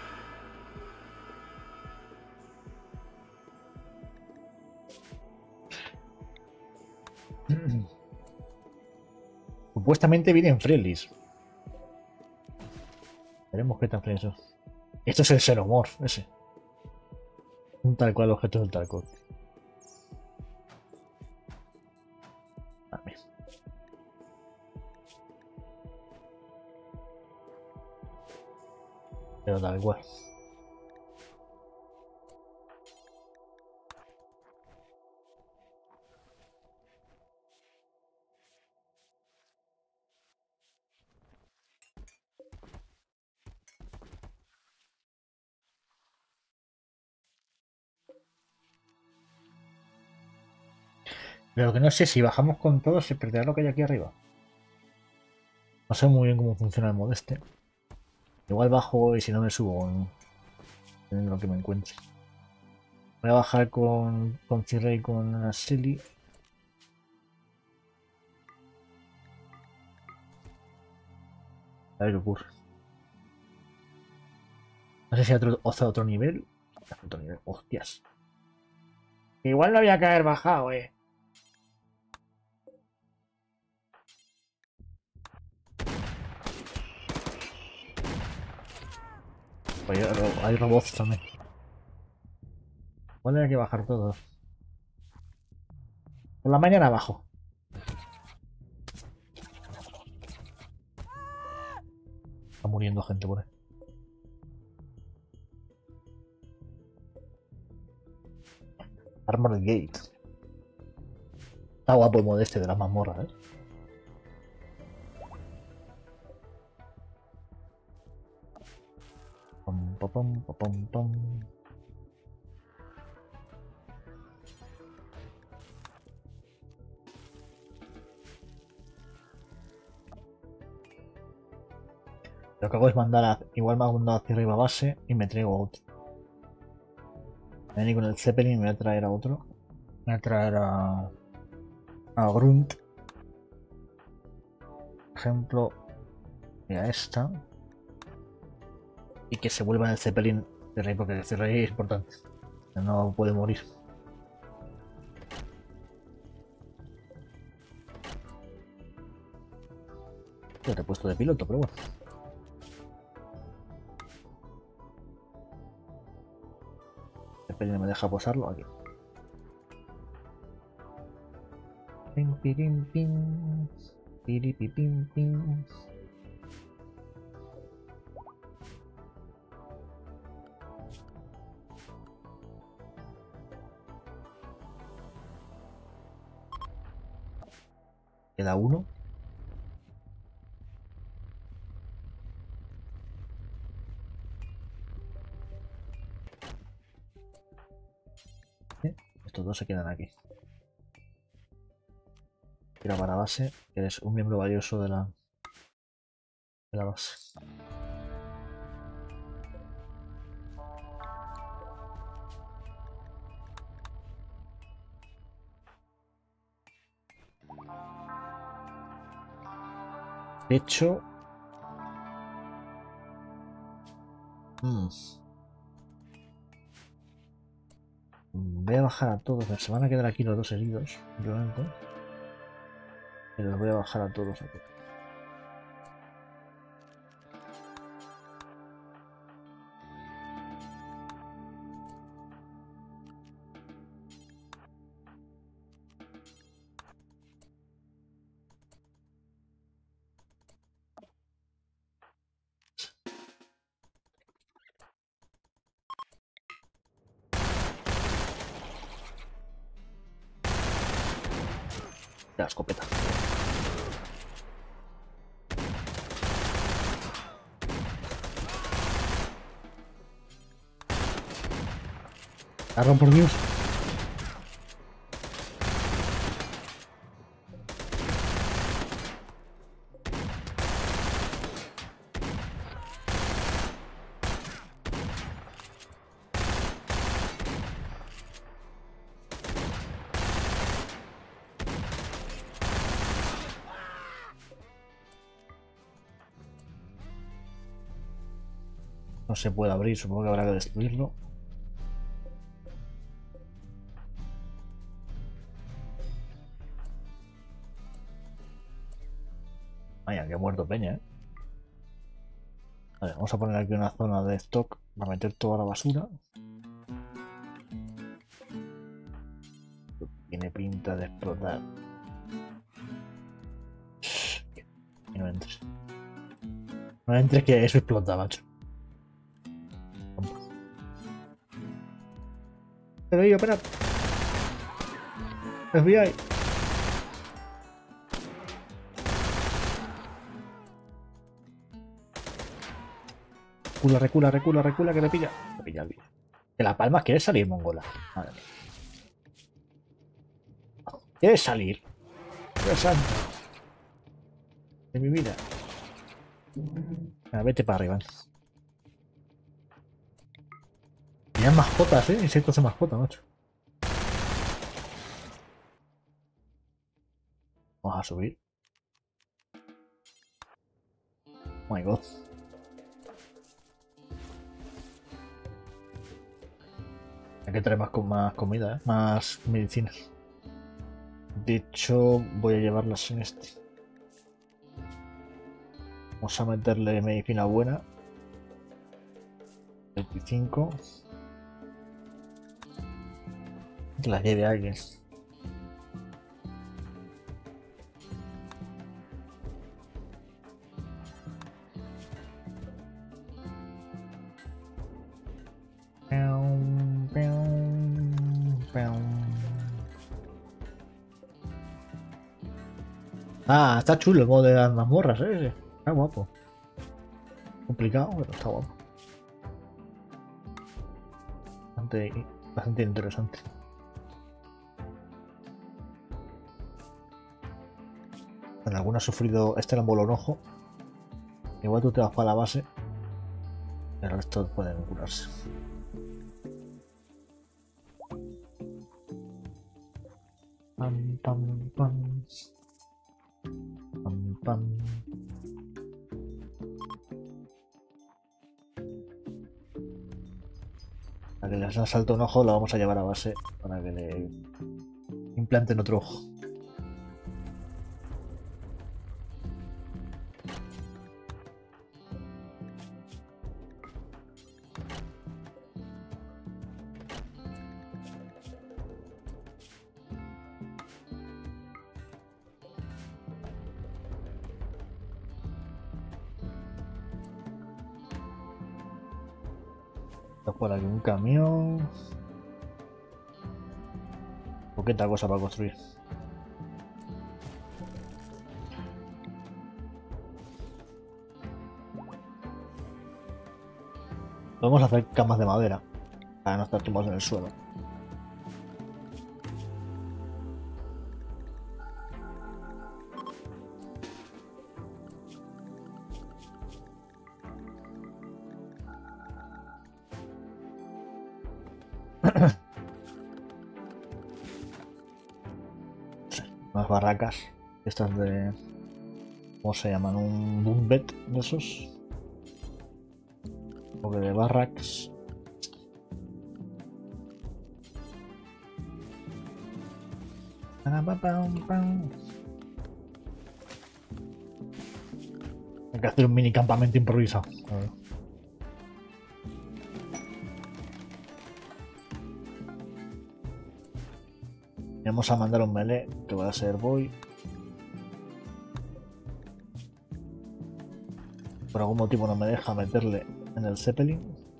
Supuestamente vienen friendlies. Veremos qué tan friendly son. Esto es el Xenomorph, ese. Un tal cual objeto del Tarkov. Vale. Pero tal cual. Pero que no sé, si bajamos con todo se perderá lo que hay aquí arriba. No sé muy bien cómo funciona el modeste. Igual bajo y si no me subo en lo que me encuentre. Voy a bajar con Cirrey y con Aseli. A ver qué ocurre. No sé si hace otro nivel. Hace otro nivel. Hostias. Igual no había que haber bajado, Oye, hay robots también. Igual hay que bajar todo. Por la mañana abajo. Está muriendo gente por ahí. Armored Gate. Está guapo el modeste de la mazmorra, Pam, pam, pam, pam, pam. Lo que hago es mandar a... Igual me ha mandado hacia arriba base y me traigo otro. Voy a ir con el Zeppelin y me voy a traer a otro. Me voy a traer a Grunt. Por ejemplo. Y a esta. Y que se vuelva en el Zeppelin de Rey, porque el Rey es importante. No puede morir. Yo te he puesto de piloto, pero bueno. Zeppelin me deja posarlo aquí. Pim, pirim, pim. Piripipim, pim. Queda uno. Estos dos se quedan aquí. Tira para base. Eres un miembro valioso de la base. De hecho, Voy a bajar a todos. Se van a quedar aquí los dos heridos, simplemente. Pero los voy a bajar a todos aquí. La escopeta. Carrón, por Dios. No se puede abrir, supongo que habrá que destruirlo. Vaya, que ha muerto peña, ¿eh? Vale, vamos a poner aquí una zona de stock para meter toda la basura. Tiene pinta de explotar. Y no entres. No entres, que eso explota, macho. Pero yo, espera. FBI. Recula, recula, recula, recula, que le pilla. Le pilla el vídeo. Que la palma quiere salir, mongola. Madre mía. ¿Quieres salir? Dios santo. De mi vida. Vete para arriba. Tenían mascotas, insectos de mascota, macho. Vamos a subir. Oh my god. Hay que traer más comida, más medicinas. De hecho, voy a llevarlas en este. Vamos a meterle medicina buena. 25. Que las lleve alguien. Ah, está chulo el modo de las mazmorras, ese. Está guapo. Complicado, pero está guapo. Bastante interesante. En alguno ha sufrido. Este le han volado un ojo. Igual tú te vas para la base. El resto pueden curarse. Pam, pam, pam. Pam, pam. A que les salta un ojo, lo vamos a llevar a base para que le implanten otro ojo. Por aquí un camión. Poquita cosa para construir. Podemos hacer camas de madera para no estar tumbados en el suelo. Unas barracas. Estas de... ¿Cómo se llaman? Un bunk bed de esos. poco de barracks. Hay que hacer un mini campamento improvisado. A ver. Vamos a mandar un melee que va a ser Boy. Por algún motivo no me deja meterle en el Zeppelin.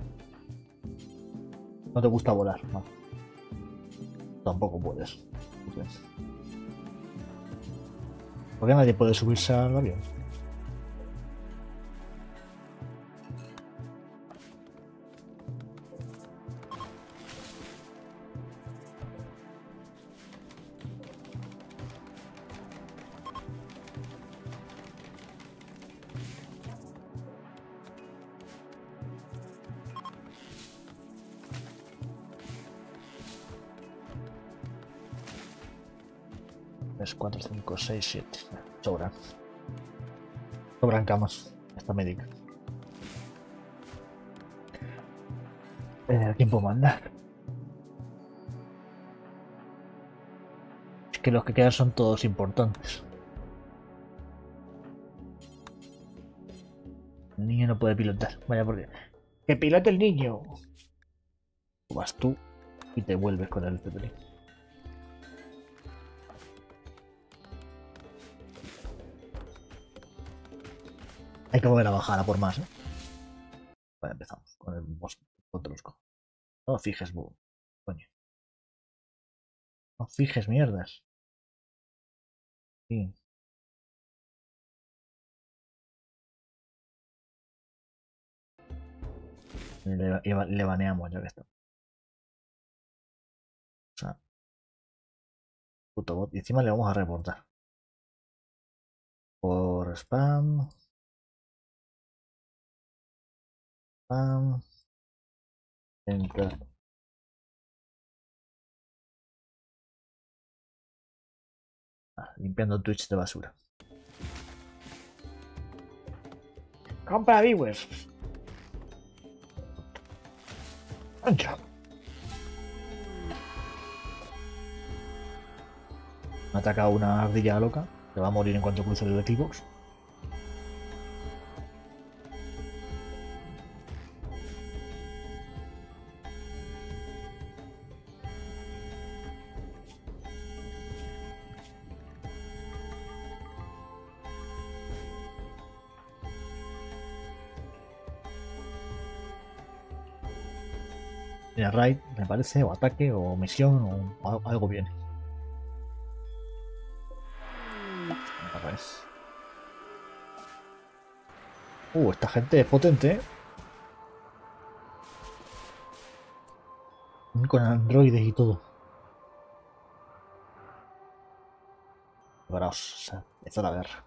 No te gusta volar, no. Tampoco puedes. ¿Por qué nadie puede subirse al avión? Es 4, 5, 6, 7. Sobran. Sobran camas. Esta médica. ¿Quién puedo mandar? Es que los que quedan son todos importantes. El niño no puede pilotar. Vaya por Dios. ¡Que pilote el niño! Vas tú y te vuelves con el Zeppelin. Hay que volver a bajar a por más, ¿eh? Vale, empezamos con el boss. Otros cojones. No fijes, coño. No fijes mierdas. Sí. Le baneamos ya que está. O sea, puto bot. Y encima le vamos a reportar. Por spam. Spam. Enter. Limpiando Twitch de basura. Compra viewers. Ancha. Me ataca una ardilla loca. Se va a morir en cuanto cruce el Xbox. Mira, raid, me parece, o ataque, o misión, o algo viene. Esta gente es potente, ¿eh? Con androides y todo. Preparaos, o sea, empezó la guerra.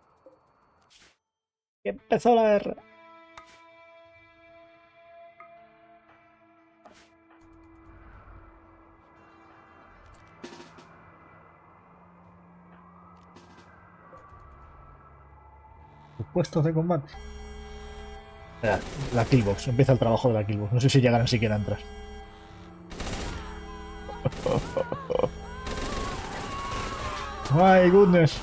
¡Empezó la guerra! Puestos de combate. La killbox, empieza el trabajo de la killbox. No sé si llegarán siquiera a entrar. My goodness.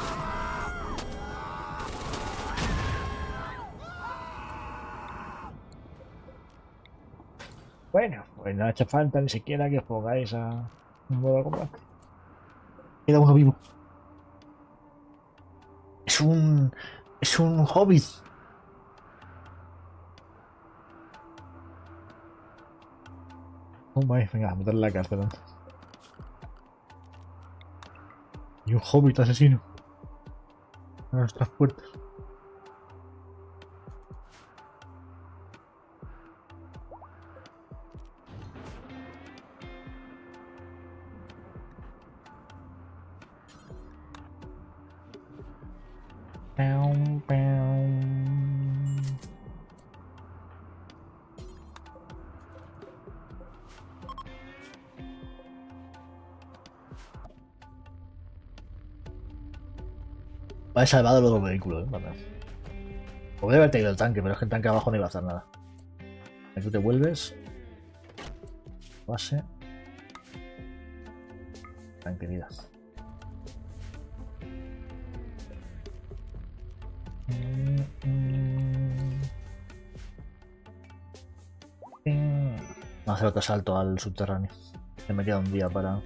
Bueno, pues no ha hecho falta ni siquiera que os pongáis a un modo de combate. Queda uno vivo. Es un hobbit. Oh my, venga, a meterle la cárcel antes. Y un hobbit asesino a nuestras puertas. He salvado los dos vehículos, ¿eh? Podría haber tenido el tanque, pero es que el tanque abajo no iba a hacer nada. Aquí tú te vuelves. Base. Tranquilidad. Vamos a hacer otro salto al subterráneo. Se me queda un día para...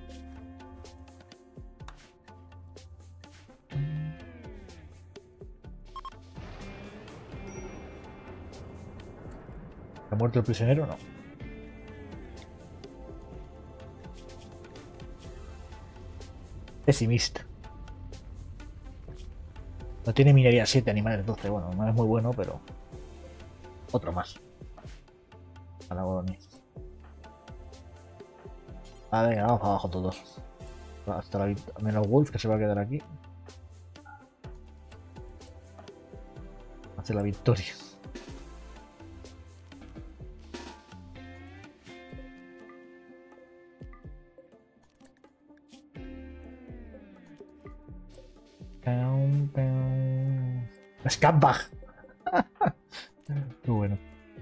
¿Ha muerto el prisionero? No. Pesimista. No tiene minería 7, animales 12. Bueno, no es muy bueno, pero... Otro más. A la colonia. Ah, venga, vamos para abajo todos. Hasta la menos Wolf, que se va a quedar aquí. Hace la victoria. ¡Escapa! Qué bueno.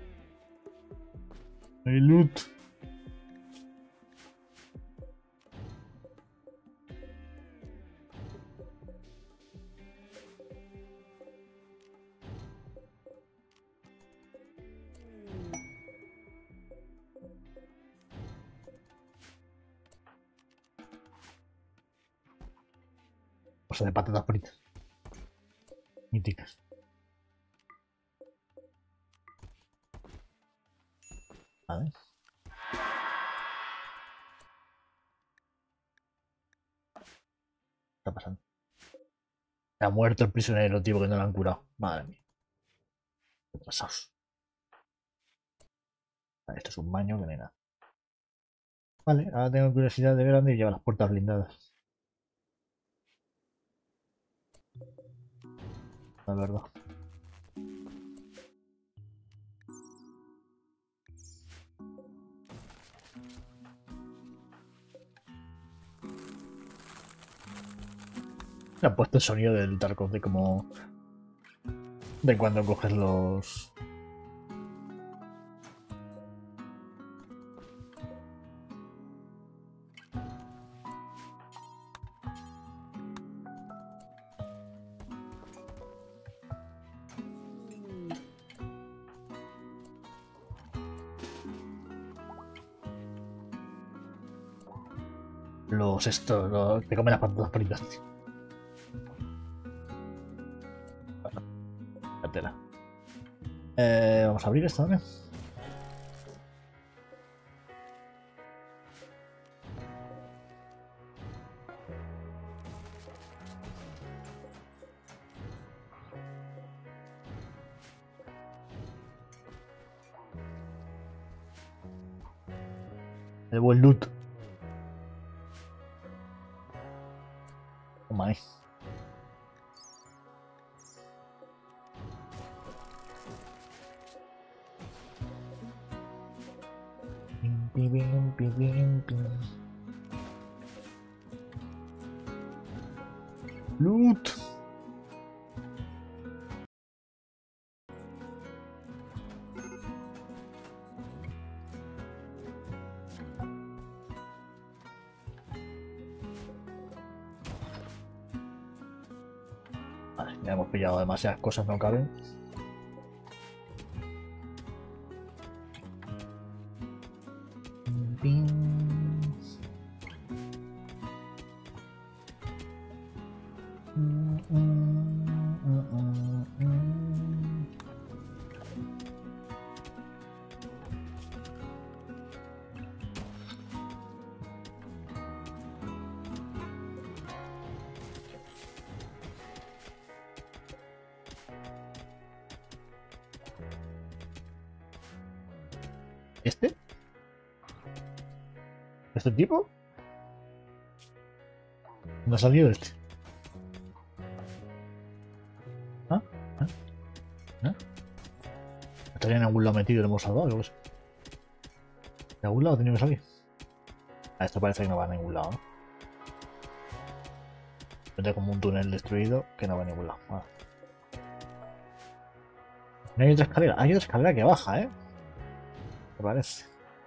El loot. O sea, de patatas fritas. Míticas. Vale. ¿Qué está pasando? Ha muerto el prisionero, tío, que no lo han curado. Madre mía. Qué pasaos. Vale, esto es un baño que no hay nada. Vale, ahora tengo curiosidad de ver dónde lleva las puertas blindadas. La verdad. Le han puesto el sonido del Tarkov de como... De cuando coges los... te comen las patatas fritas, tío. La tela. Vamos a abrir esto, ¿no? El buen loot. Oh my. Loot. Vale, ya hemos pillado demasiadas cosas, no caben. ¿Este? ¿Este tipo? ¿No ha salido este? ¿Ah? ¿Ah? ¿Ah? Estaría en algún lado metido y lo hemos salvado, yo qué sé. ¿De algún lado ha tenido que salir? Ah, esto parece que no va a ningún lado, ¿no? Vete como un túnel destruido que no va a ningún lado. Vale. No hay otra escalera. Hay otra escalera que baja, ¿eh? parece.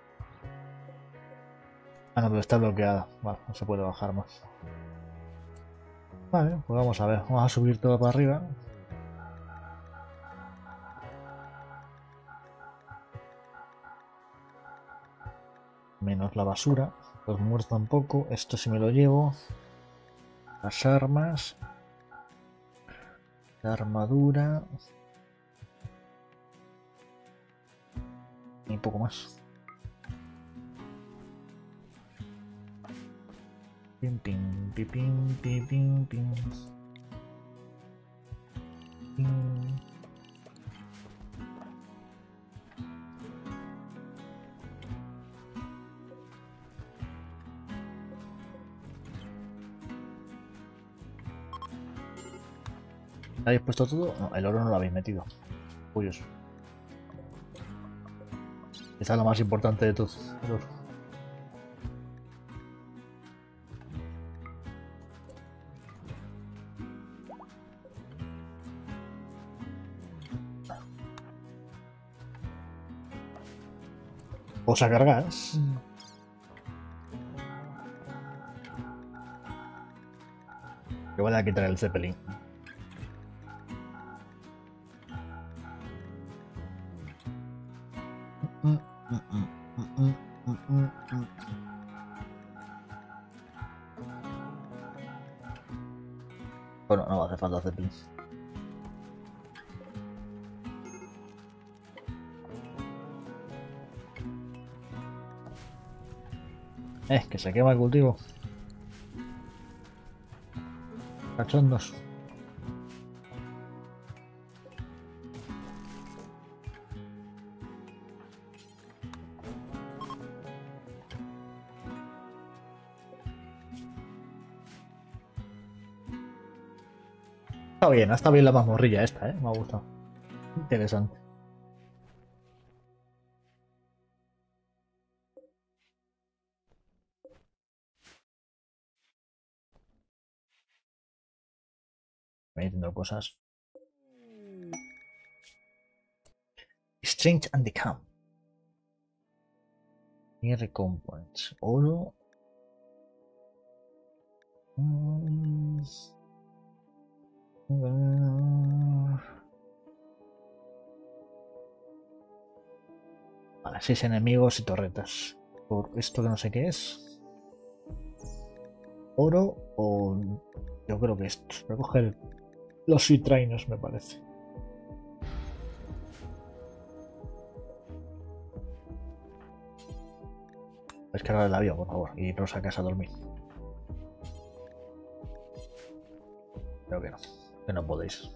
Ah, no, pero está bloqueada. Vale, no se puede bajar más. Vale, pues vamos a ver. Vamos a subir todo para arriba. Menos la basura. Los muertos tampoco. Esto sí me lo llevo. Las armas. La armadura. Y poco más. Pim, pim, pim, pim, pim, pim, pim. Pim. ¿Habéis puesto todo? No, el oro no lo habéis metido. Curioso. Esa es lo más importante de todo. El oro. Vamos a cargar. Que voy a quitar el Zeppelin. Bueno, no va a hacer falta Zeppelin. Que se quema el cultivo. Cachondos. Está bien la mazmorrilla esta, me ha gustado. Interesante. Me entiendo cosas. Strange and the Camp. Nier Components. Oro. Vale, 6 enemigos y torretas. Por esto que no sé qué es. Oro o... Yo creo que esto. Voy a coger los Sweet me parece. Descargar el avión, por favor, y iros a casa a dormir. Creo que no podéis.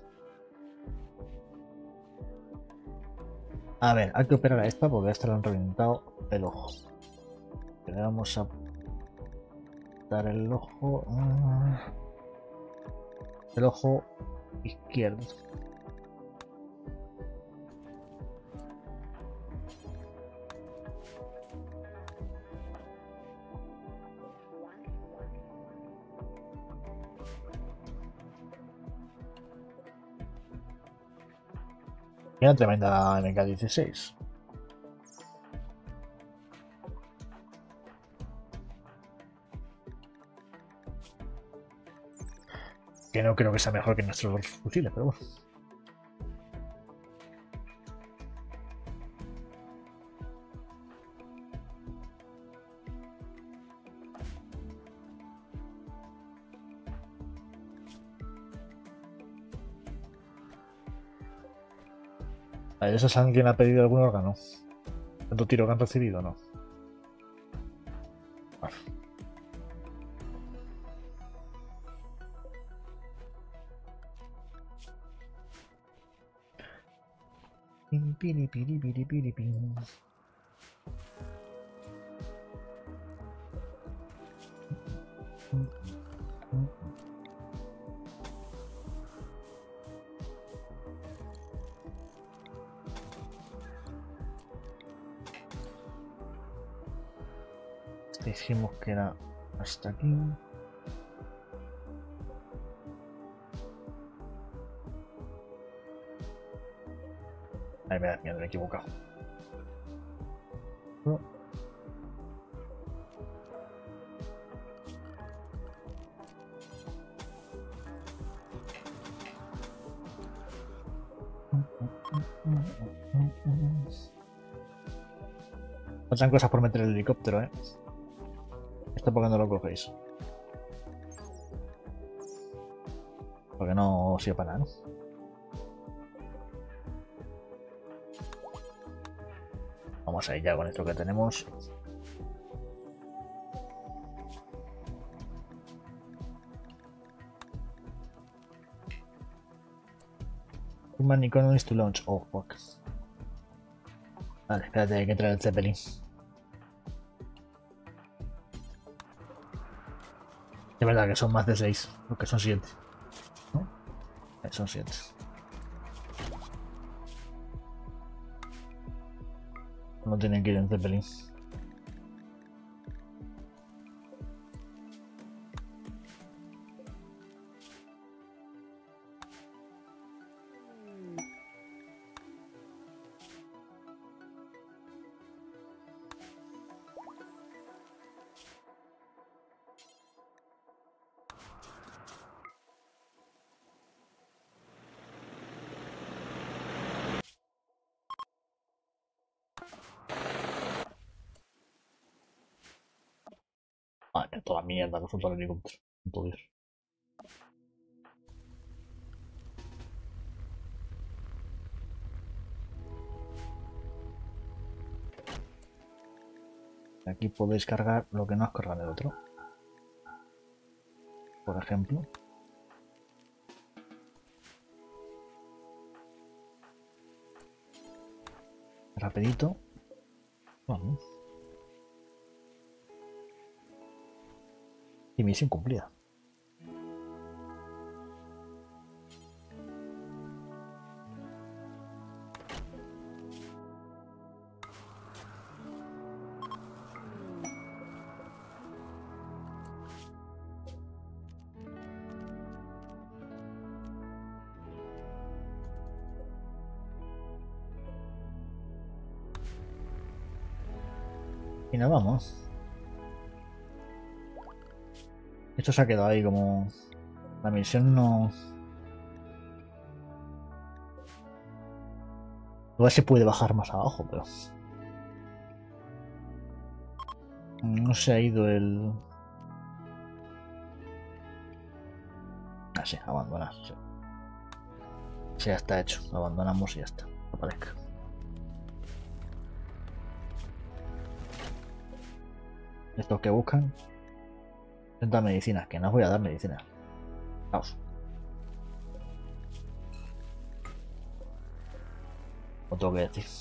A ver, hay que operar a esta porque a esta le han reventado el ojo. Le vamos a dar el ojo. El ojo izquierdo. Y una tremenda MK16. Que no creo que sea mejor que nuestros fusiles, pero bueno. A ver, ¿eso alguien ha pedido algún órgano? ¿Tanto tiro que han recibido no? Bueno. Pim, piri, piri, piri, piri, pim. Dijimos que era hasta aquí. Ay, me he equivocado. Faltan cosas por meter el helicóptero, ¿eh? ¿Esto por qué no lo cogéis? Porque no sirve para nada, ¿no? Vamos a ir ya con esto que tenemos. Human economies to launch. Oh, fuck. Vale, espérate, hay que entrar el Zeppelin. Es verdad que son más de 6, porque son 7. ¿No? Son 7. No tienen que ir en Zeppelin. Vale, toda mierda que falta el helicóptero. No puedo ir. Aquí podéis cargar lo que no has cargado en el otro. Por ejemplo. Rapidito. Vamos. Y misión cumplida. Y nos vamos. Esto se ha quedado ahí como... La misión no... Igual se puede bajar más abajo, pero... No se ha ido el... Ah, sí, abandonar. Sí. Sí, ya está hecho. Abandonamos y ya está. No aparezca. Estos que buscan... 30 medicinas, que no os voy a dar medicinas. Vamos. No tengo que decir.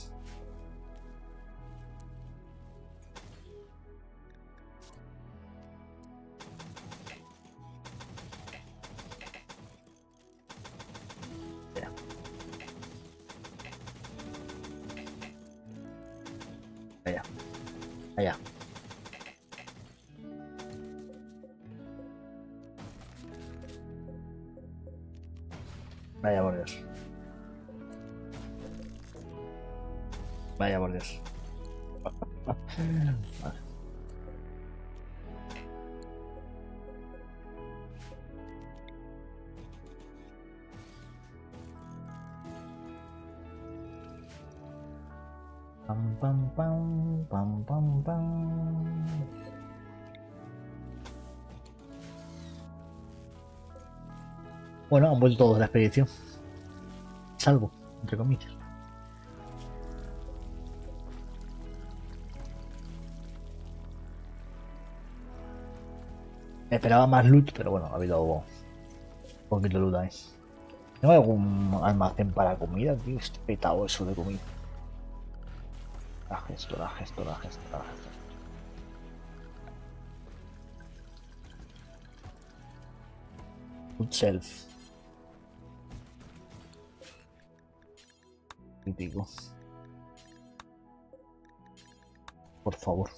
Allá. Allá. Vaya por Dios. Vaya por Dios. Vale. Pam, pam, pam, pam, pam, pam. Bueno, han vuelto todos de la expedición. Salvo, entre comillas. Me esperaba más loot, pero bueno, ha habido un poquito de loot ahí. ¿Tengo algún almacén para comida, tío? Estoy petado eso de comida. La gestora. Food shelf. Crítico. Por favor.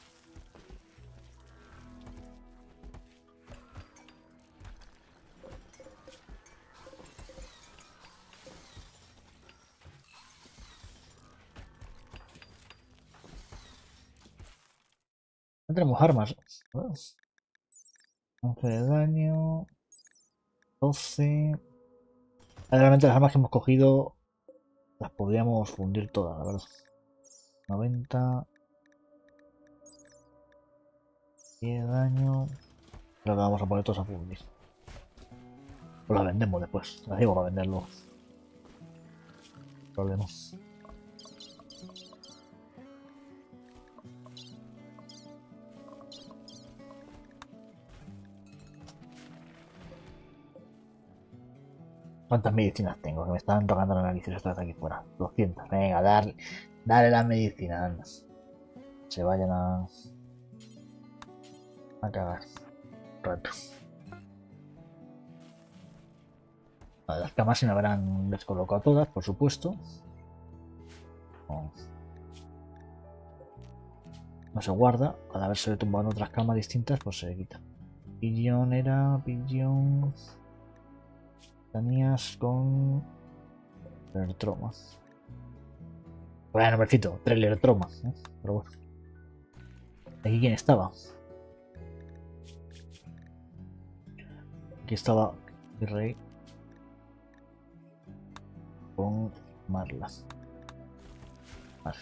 No tenemos armas. 11 de daño. 12. Realmente las armas que hemos cogido las podríamos fundir todas, la verdad. 90. Y de daño. Creo que vamos a poner todos a fundir. O la vendemos después. La digo para venderlo. Problema. ¿Cuántas medicinas tengo? Que me están tocando la nariz estas de aquí fuera. 200. Venga, dale las medicinas. Se vayan a cagar. Rato. Vale, las camas se me habrán descolocado todas, por supuesto. No, no se guarda. Al haberse tumbado en otras camas distintas, pues se quita. Pillón era. Pillón. Tenías con. Lertroma. Bueno, perfecto. 3 lertromas. Pero bueno. ¿Aquí quién estaba? Aquí estaba mi rey. Con Marla. Vale.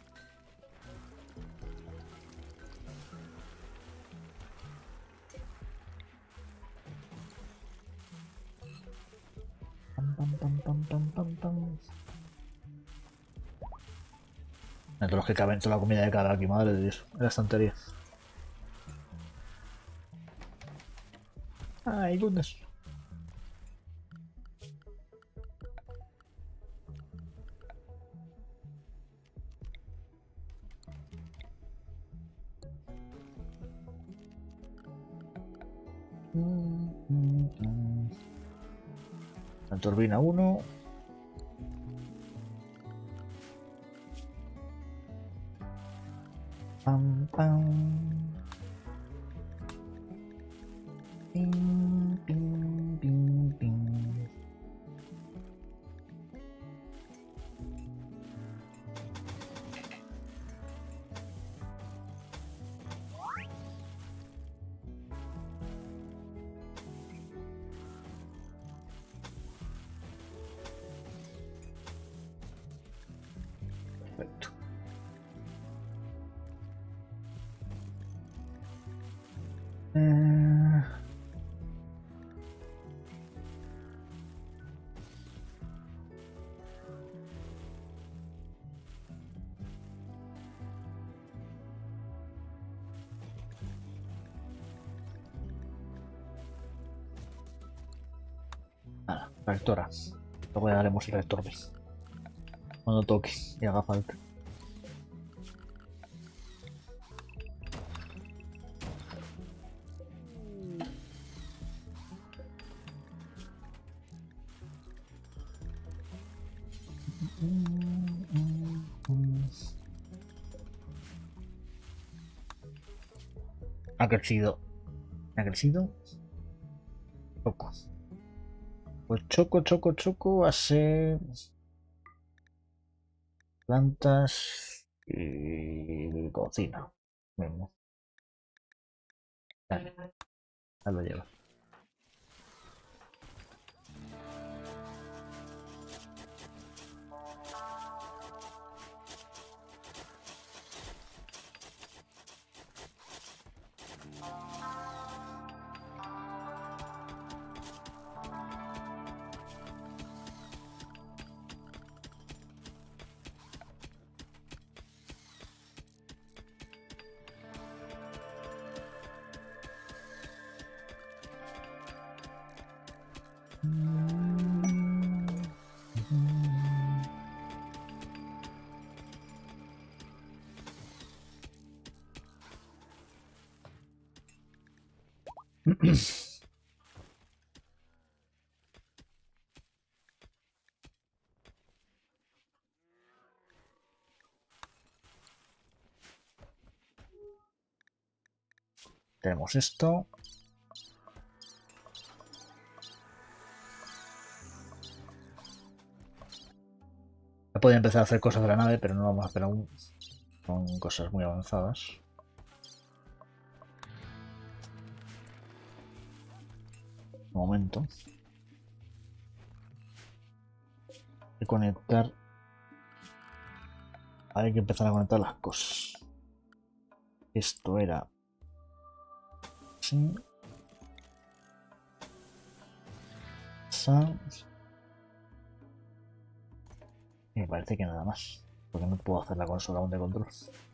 Entre los que caben toda la comida de cara aquí, madre de Dios. En la estantería. Ay, goodness. La turbina 1. Pam, pam. Ping, ping, ping, ping. Perfecto. Reactora. Luego le daremos el reactor B. Cuando toque y haga falta. Ha crecido. Ha crecido. Poco. Pues choco va a ser plantas y cocina. Mismo. Dale, ya lo llevo. Tenemos esto. Ya podía empezar a hacer cosas de la nave, pero no lo vamos a hacer aún. Son cosas muy avanzadas. Un momento. Hay que conectar. Hay que empezar a conectar las cosas. Esto era Sí. Sa- Y me parece que nada más. Porque no puedo hacer la consola aún de control.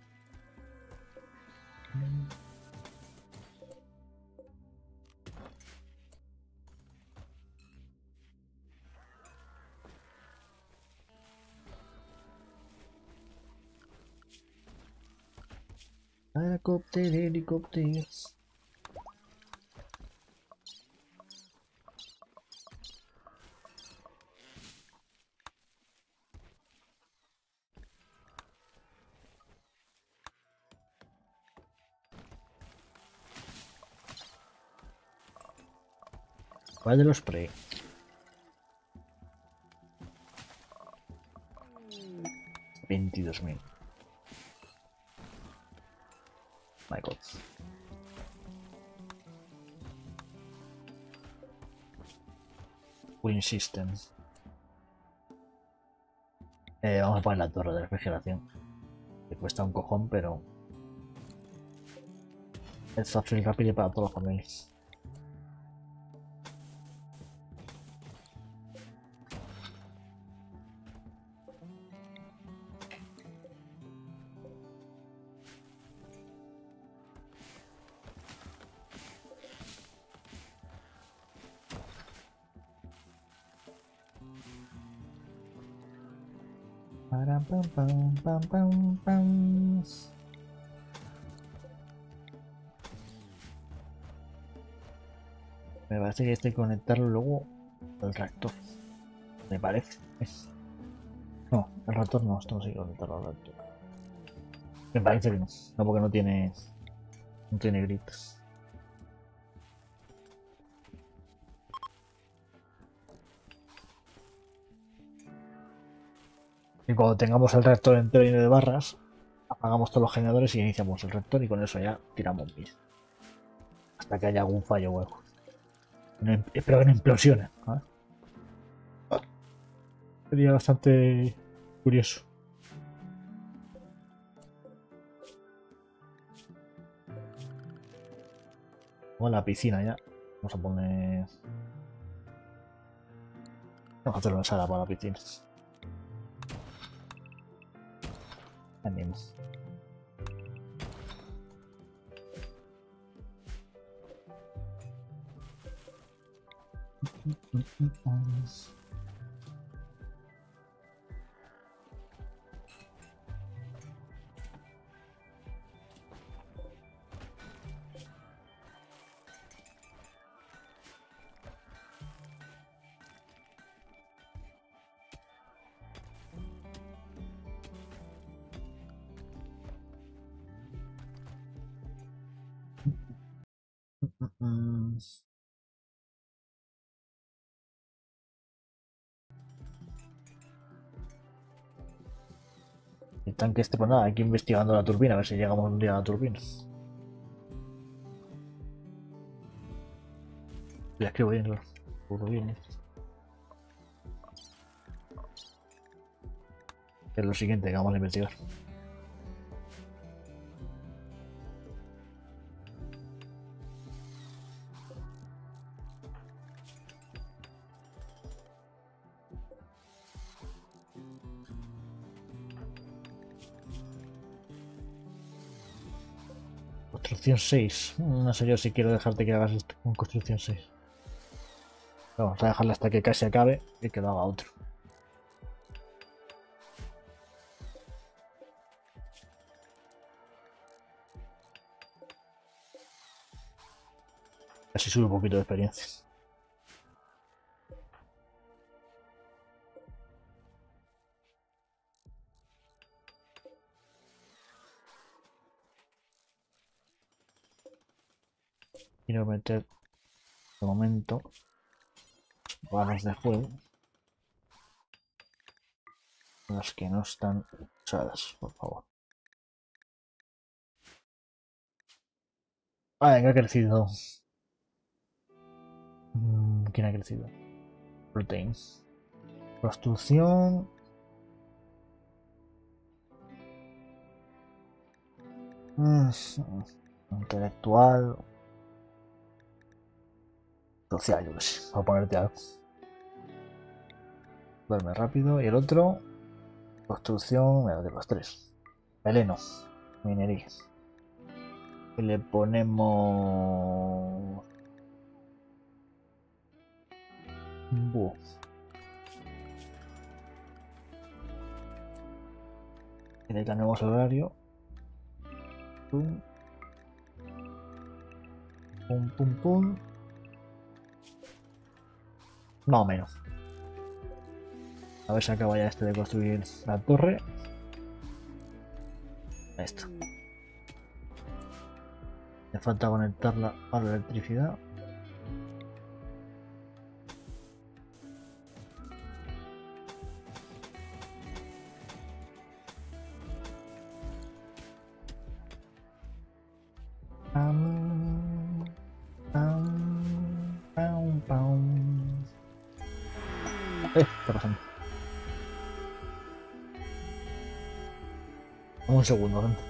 Helicóptero, helicóptero. ¿Cuál de los spray? 22.000. My God. Win System. Vamos a poner la torre de refrigeración. Que cuesta un cojón, pero es fácil y rápido para todas las familias. Param, pam, pam, pam, pam, pam. Me parece que hay que conectarlo luego al reactor. Me parece. No, el reactor no, esto no se que conectarlo al reactor. Me parece que no. No, porque no tiene gritos. Y cuando tengamos el reactor entero lleno de barras, apagamos todos los generadores y iniciamos el reactor y con eso ya tiramos mil. Hasta que haya algún fallo o algo. No, espero que no implosione. ¿Vale? Sería bastante curioso. O en la piscina ya. Vamos a poner... Vamos a hacerlo en sala para la piscina. Ánimo. El tanque este, pues nada, hay que ir investigando la turbina, a ver si llegamos un día a la turbina. La escribo bien, claro. Turbina. Es lo siguiente que vamos a investigar. Construcción 6. No sé yo si quiero dejarte que hagas esto con construcción 6. Vamos a dejarla hasta que casi acabe y que lo haga otro. Así sube un poquito de experiencia. Quiero meter de momento barras de juego. Las que no están usadas, por favor. Ah, venga, ha crecido. ¿Quién ha crecido? Proteins. Construcción. Intelectual. Social, yo qué sé. Voy a ponerte algo. Duerme rápido. Y el otro, construcción, bueno, de los tres. Veleno, minería. Y le ponemos... Búho. Y le cambiamos el horario. Pum, pum, pum, pum. Más o menos. A ver si acaba ya este de construir la torre. Esto. Me falta conectarla a la electricidad. Pam, pam, pam, pam. ¿Qué está pasando? Un segundo, gente.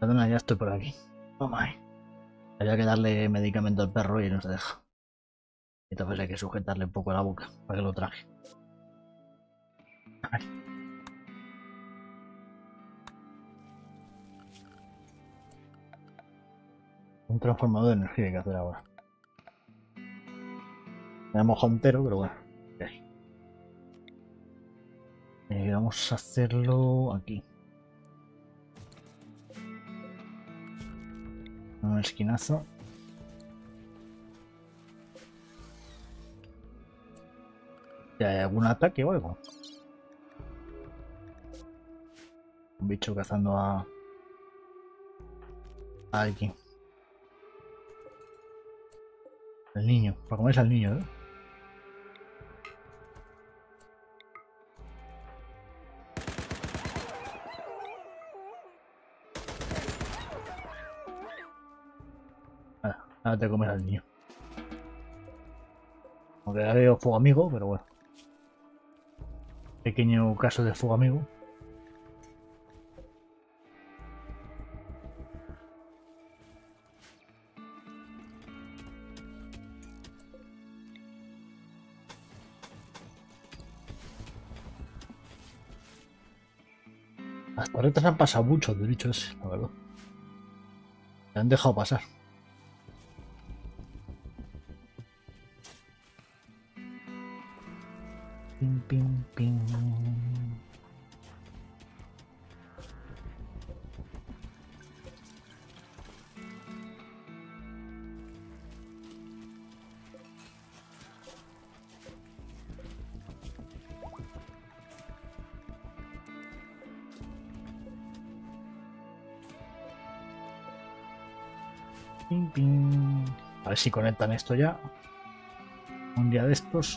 Perdona, ya estoy por aquí. Toma ahí. Había que darle medicamento al perro y no se deja. Entonces hay que sujetarle un poco la boca para que lo trague. Ay. Un transformador de energía hay que hacer ahora. Me llamo entero, pero bueno. Okay. Vamos a hacerlo aquí. Un esquinazo. ¿Hay algún ataque o algo? Un bicho cazando a alguien. El niño. Para comerse al niño, ¿eh? Ahora te comes al niño. Aunque ya veo fuego amigo, pero bueno. Pequeño caso de fuego amigo. Las torretas han pasado mucho del bicho ese, la verdad. Se han dejado pasar. Pim, pim, pim. Pim, pim. A ver si conectan esto ya. Un día de estos.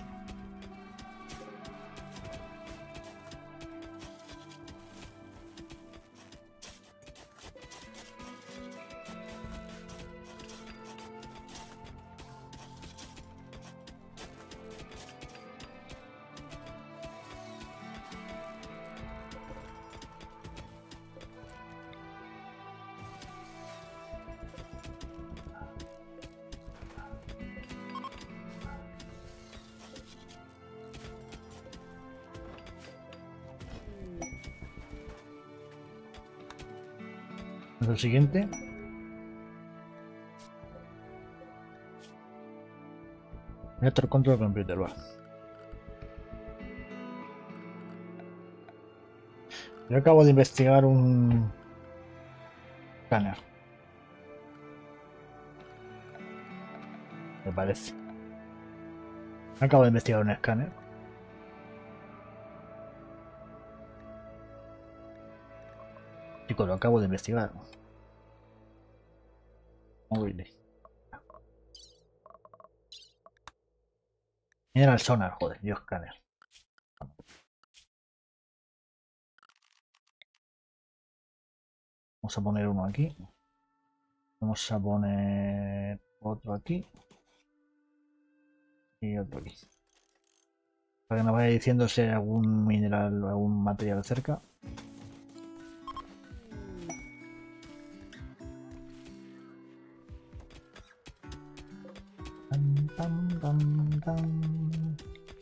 Lo siguiente. Network Control Computer, va. Yo acabo de investigar un escáner. Me parece. Acabo de investigar un escáner. Chicos, lo acabo de investigar. Móviles. Era el sonar, joder, yo escáner. Vamos a poner uno aquí. Vamos a poner otro aquí. Y otro aquí. Para que nos vaya diciendo si hay algún mineral o algún material cerca. Tam, tam, tam, tam.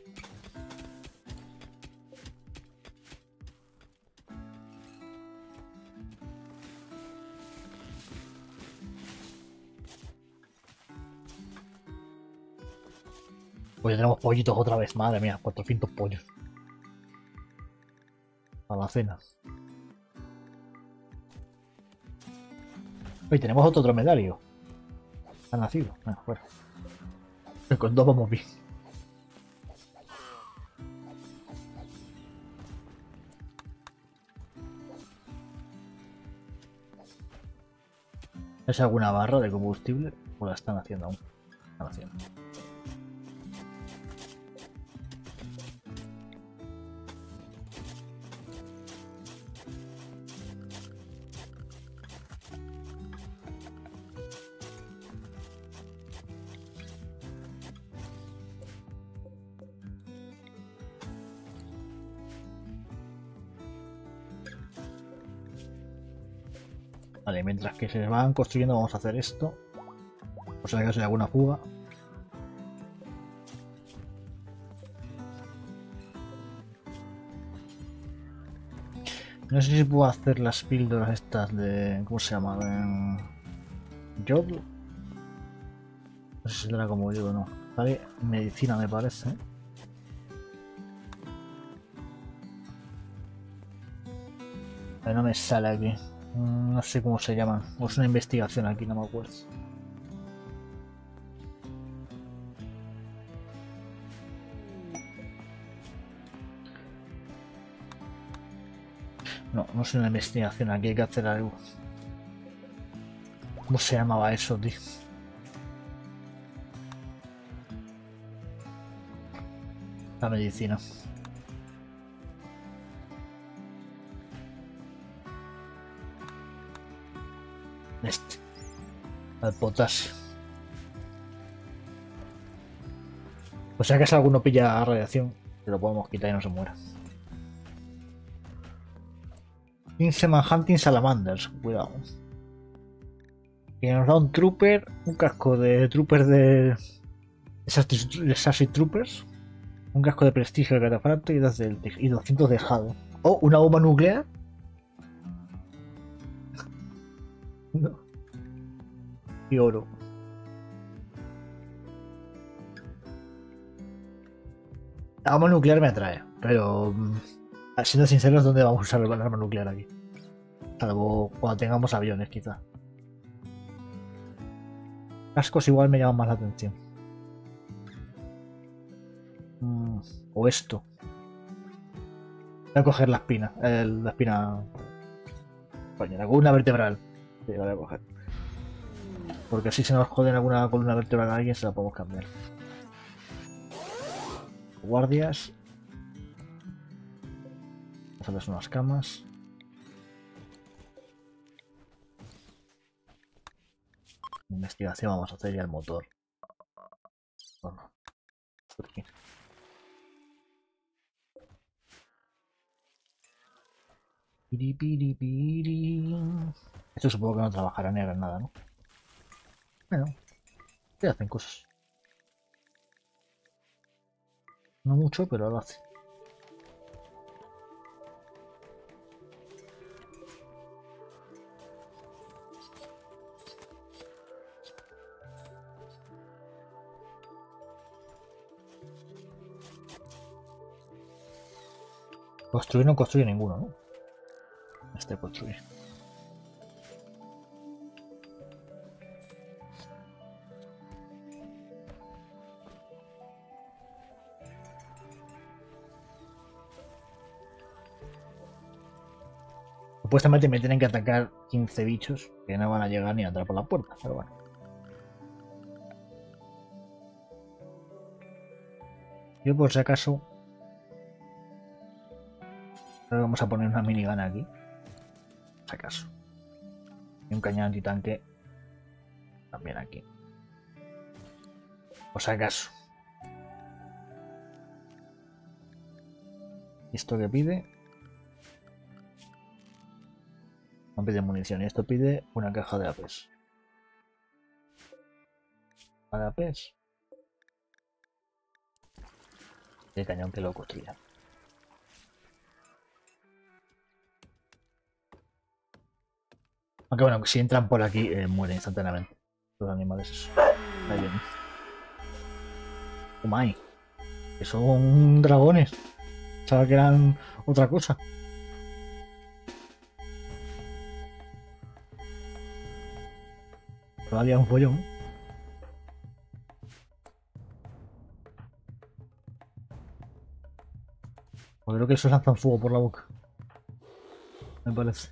Pues tenemos pollitos otra vez, madre mía, 400 pollos. A la cena. Oye, tenemos otro dromedario. Ha nacido. Bueno. Con dos vamos bien. ¿Es alguna barra de combustible? O la están haciendo aún. Están haciendo. Vale, mientras que se van construyendo vamos a hacer esto. Por si acaso hay alguna fuga. No sé si puedo hacer las píldoras estas de... ¿Cómo se llama? Yodl. No sé si será como yo o no. Vale, medicina me parece. No me sale aquí. No sé cómo se llaman. O es una investigación aquí, no me acuerdo. No, no es una investigación. Aquí hay que hacer algo. ¿Cómo se llamaba eso, tío? La medicina. Este. Al potasio. O sea que si alguno pilla radiación, se lo podemos quitar y no se muera. 15 Manhunting Salamanders, cuidado. Y nos da un trooper, un casco de trooper de Sassy Troopers, un casco de prestigio de catafracto y 200 de Jado. Oh, una bomba nuclear. No. Y oro. La bomba nuclear me atrae, pero siendo sinceros, ¿dónde vamos a usar el arma nuclear aquí? Salvo cuando tengamos aviones, quizá. Cascos igual me llaman más la atención. O esto. Voy a coger la espina. La espina. Coño, la columna vertebral. Sí, la voy a coger. Porque así se nos joden alguna columna vertebral a alguien, se la podemos cambiar. Guardias. Vamos a hacer unas camas. Investigación, vamos a hacer ya el motor. Bueno, por aquí. Esto supongo que no trabajará ni hará nada, ¿no? Bueno, ¿qué hacen cosas? No mucho, pero lo hace. Construir no construye ninguno, ¿no? Este construye. Supuestamente me tienen que atacar 15 bichos que no van a llegar ni a entrar por la puerta, pero bueno. Yo por si acaso vamos a poner una minigun aquí. Por si acaso. Y un cañón antitanque también aquí. Por si acaso. ¿Esto qué pide? No pide munición y esto pide una caja de APs. ¿De APs? El cañón que lo construya. Aunque bueno, si entran por aquí mueren instantáneamente los animales esos. Ahí vienen. Oh my. Que son dragones. Pensaba que eran otra cosa. Pero había un follón. Pues creo que esos lanzan fuego por la boca. Me parece.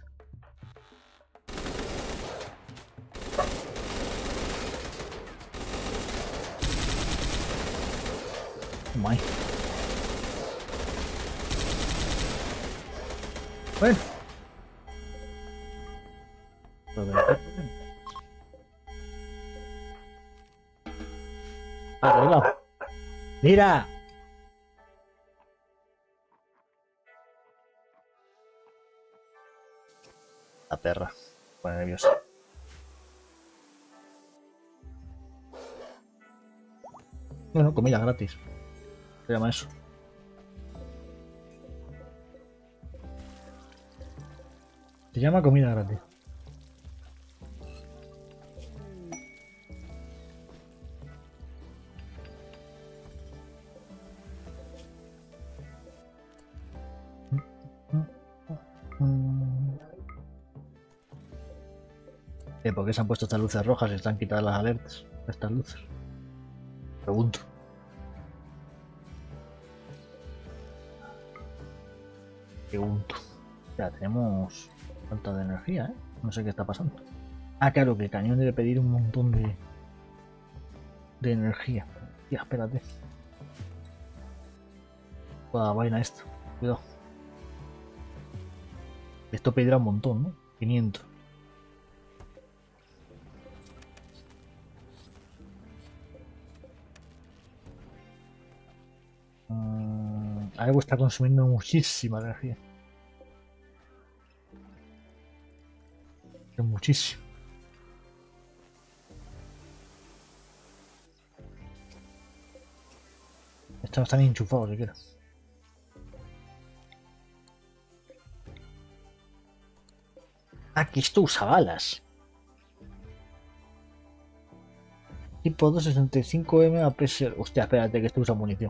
Oh my. Bueno. Arreglado. ¡Mira! La perra. Pone nervioso. Bueno, comida gratis. Se llama eso. Se llama comida gratis. ¿Por qué se han puesto estas luces rojas y están quitadas las alertas? Estas luces. Pregunto. Ya tenemos falta de energía, ¿eh? No sé qué está pasando. Ah, claro, que el cañón debe pedir un montón de energía. Ya, espérate. La vaina esta. Cuidado. Esto pedirá un montón, ¿no? 500. Algo está consumiendo muchísima energía. Muchísimo. Estos están enchufados siquiera. Ah, que esto usa balas. Tipo 265M a presión. Hostia, espérate que esto usa munición.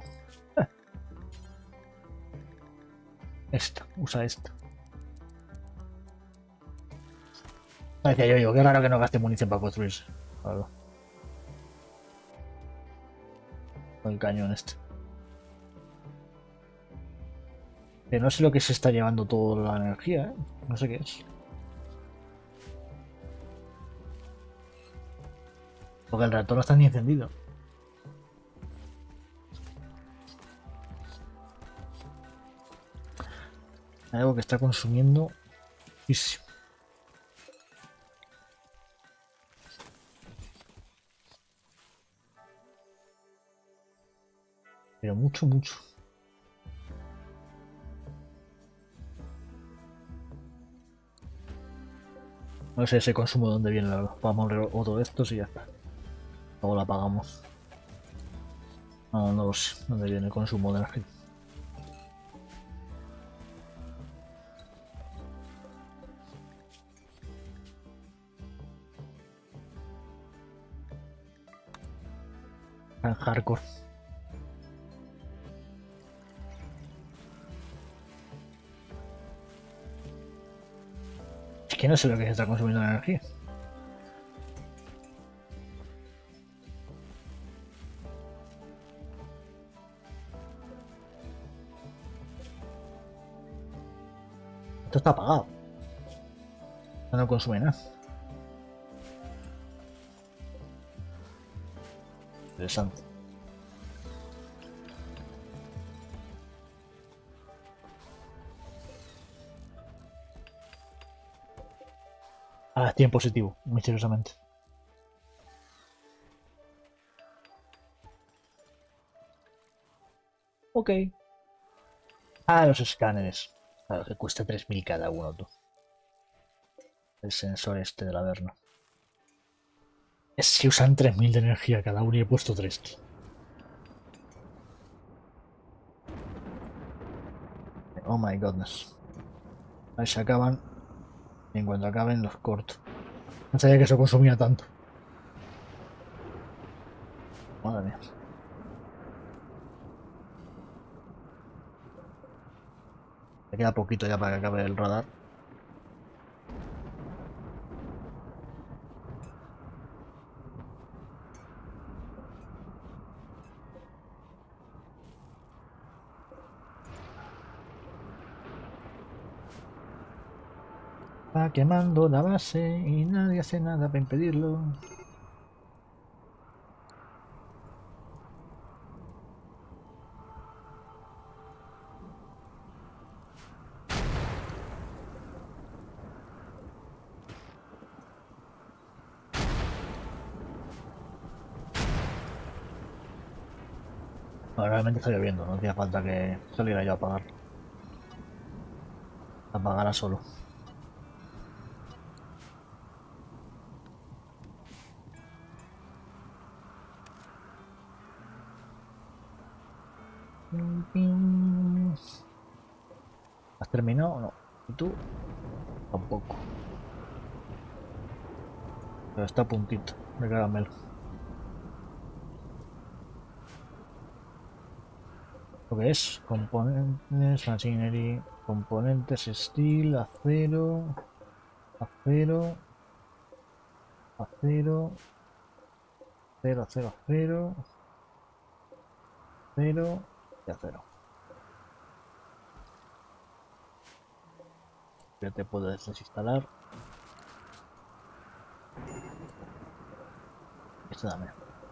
Esta, usa esta. Decía yo, qué raro que no gaste munición para construirse. Claro. El cañón este. No sé lo que se está llevando toda la energía, ¿eh? No sé qué es. Porque el reactor no está ni encendido. Hay algo que está consumiendo muchísimo. Pero mucho, mucho. No sé ese consumo de dónde viene. Vamos a ver otro de estos y ya está. Luego lo apagamos. No, no lo sé. ¿Dónde viene el consumo de energía? Tan hardcore. Es que no sé lo que se está consumiendo de energía. Esto está apagado. No consume nada. Interesante. Ah, estoy en positivo, misteriosamente. Ok. Ah, los escáneres. Claro, que cuesta 3000 cada uno, tú. El sensor este del Averno. Es si usan 3000 de energía cada uno y he puesto 3. Oh my goodness. Ahí se acaban. Y en cuanto acaben los corto. No sabía que eso consumía tanto. Madre mía. Me queda poquito ya para que acabe el radar. Va quemando la base y nadie hace nada para impedirlo. No, realmente está lloviendo, no hacía falta que saliera yo a apagar. Apagara solo. ¿Has terminado o no? ¿Y tú? Tampoco. Pero está a puntito de caramelo. Lo que es componentes, machinery, componentes, steel, acero, acero, acero, acero, acero, acero, acero y acero. Ya te puedo desinstalar. Este dame.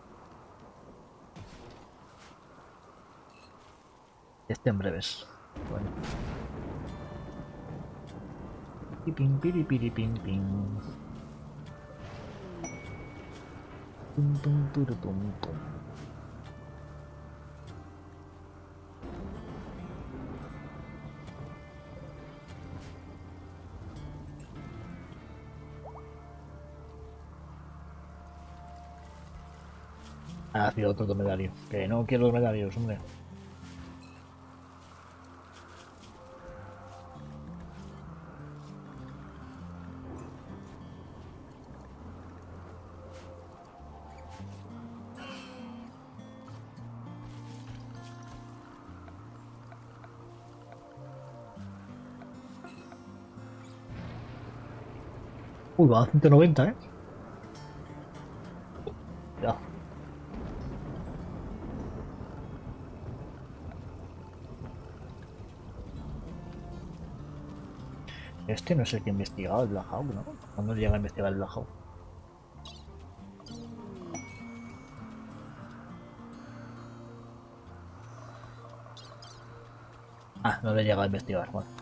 Este en breves. Bueno. Pipim, piripiripim, pim. Pum, pum, pum, pum. Ha sido otro medallo. Que no quiero los medallos, hombre. Uy, va a 190, ¿eh? Ya. Este no es el que investigaba el Black Hawk, ¿no? ¿Cuándo llega a investigar el Black Hawk? Ah, no le llega a investigar, bueno.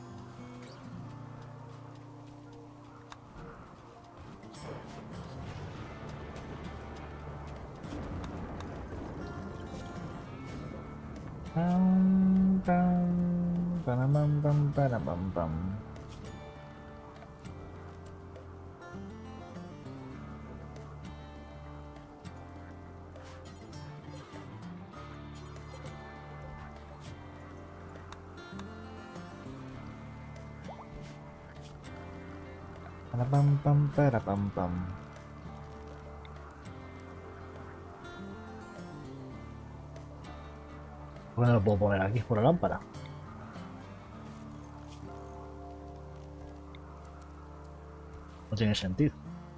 Pam, pam, pam, pam, pam, pam, pam. Para pam, pam, para pam, pam. ¿Por qué no lo puedo poner aquí por la lámpara? No tiene sentido.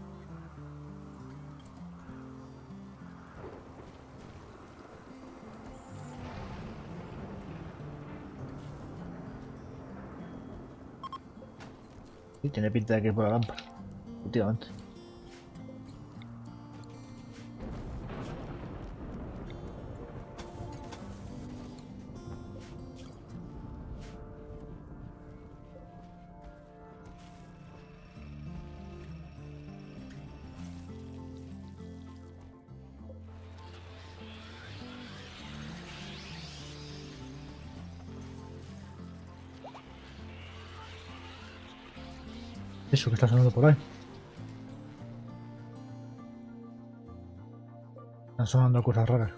Sí, tiene pinta de que es por la lámpara. Últimamente. Eso que está sonando por ahí. Están sonando cosas raras.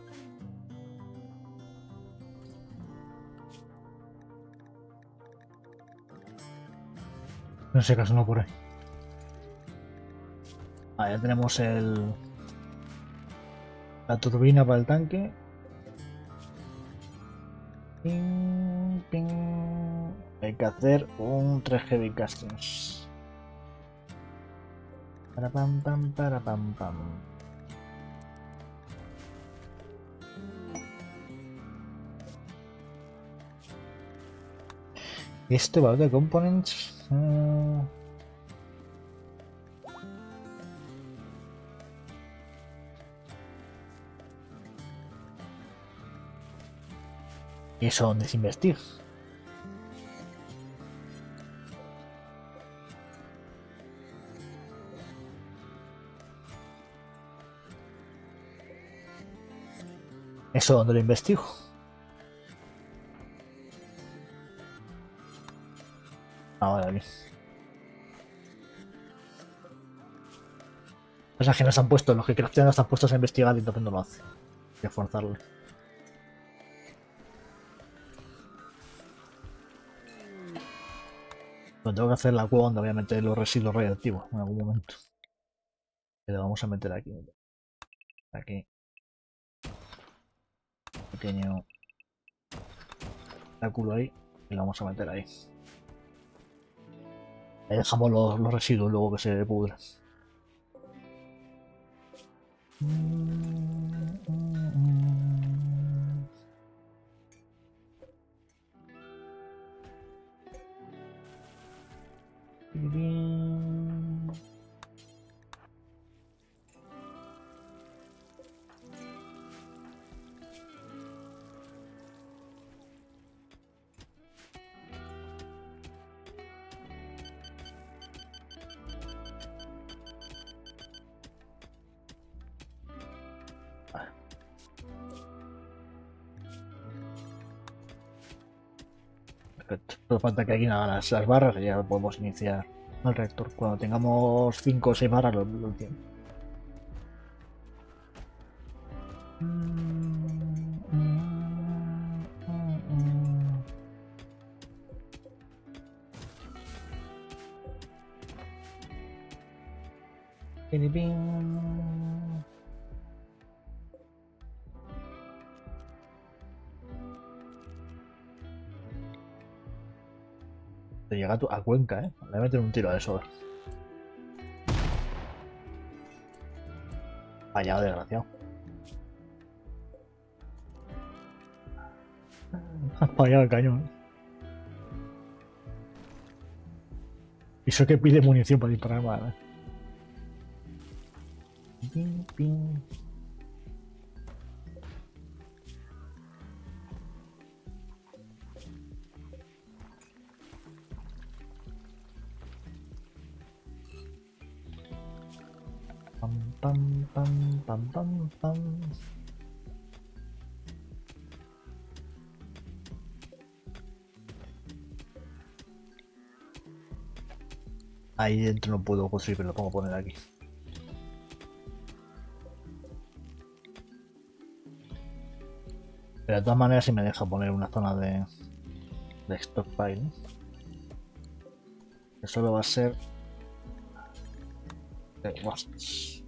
No sé qué ha sonado por ahí. Ah, ya tenemos la turbina para el tanque. Ping, ping. Hay que hacer un 3 heavy castings. Para pam pam para pam pam. Y este valor de components. ¿Y eso dónde se investiga? ¿Eso dónde lo investigo? Ahora aquí. Pasa que nos han puesto, los que craftean nos han puestos a investigar y entonces no lo hace. Hay que forzarlo. Pero tengo que hacer la cueva donde voy a meter los residuos radiactivos en algún momento. Y lo vamos a meter aquí. Aquí. Pequeño cálculo ahí. Y lo vamos a meter ahí. Ahí dejamos los residuos luego que se pudran. Perfecto. Solo falta que alguien haga las barras y ya podemos iniciar el reactor. Cuando tengamos 5 o 6 barras lo entiendo. Te llega a Cuenca, Le voy a meter un tiro a eso. Vaya, desgraciado. Has fallado el cañón. Y eso que pide munición para disparar más, Ping, ping. Pam, pam, pam, pam, pam, pam. Ahí dentro no puedo construir, pero lo pongo a poner aquí. Pero de todas maneras si me deja poner una zona de stockpile. Que solo va a ser de wasps.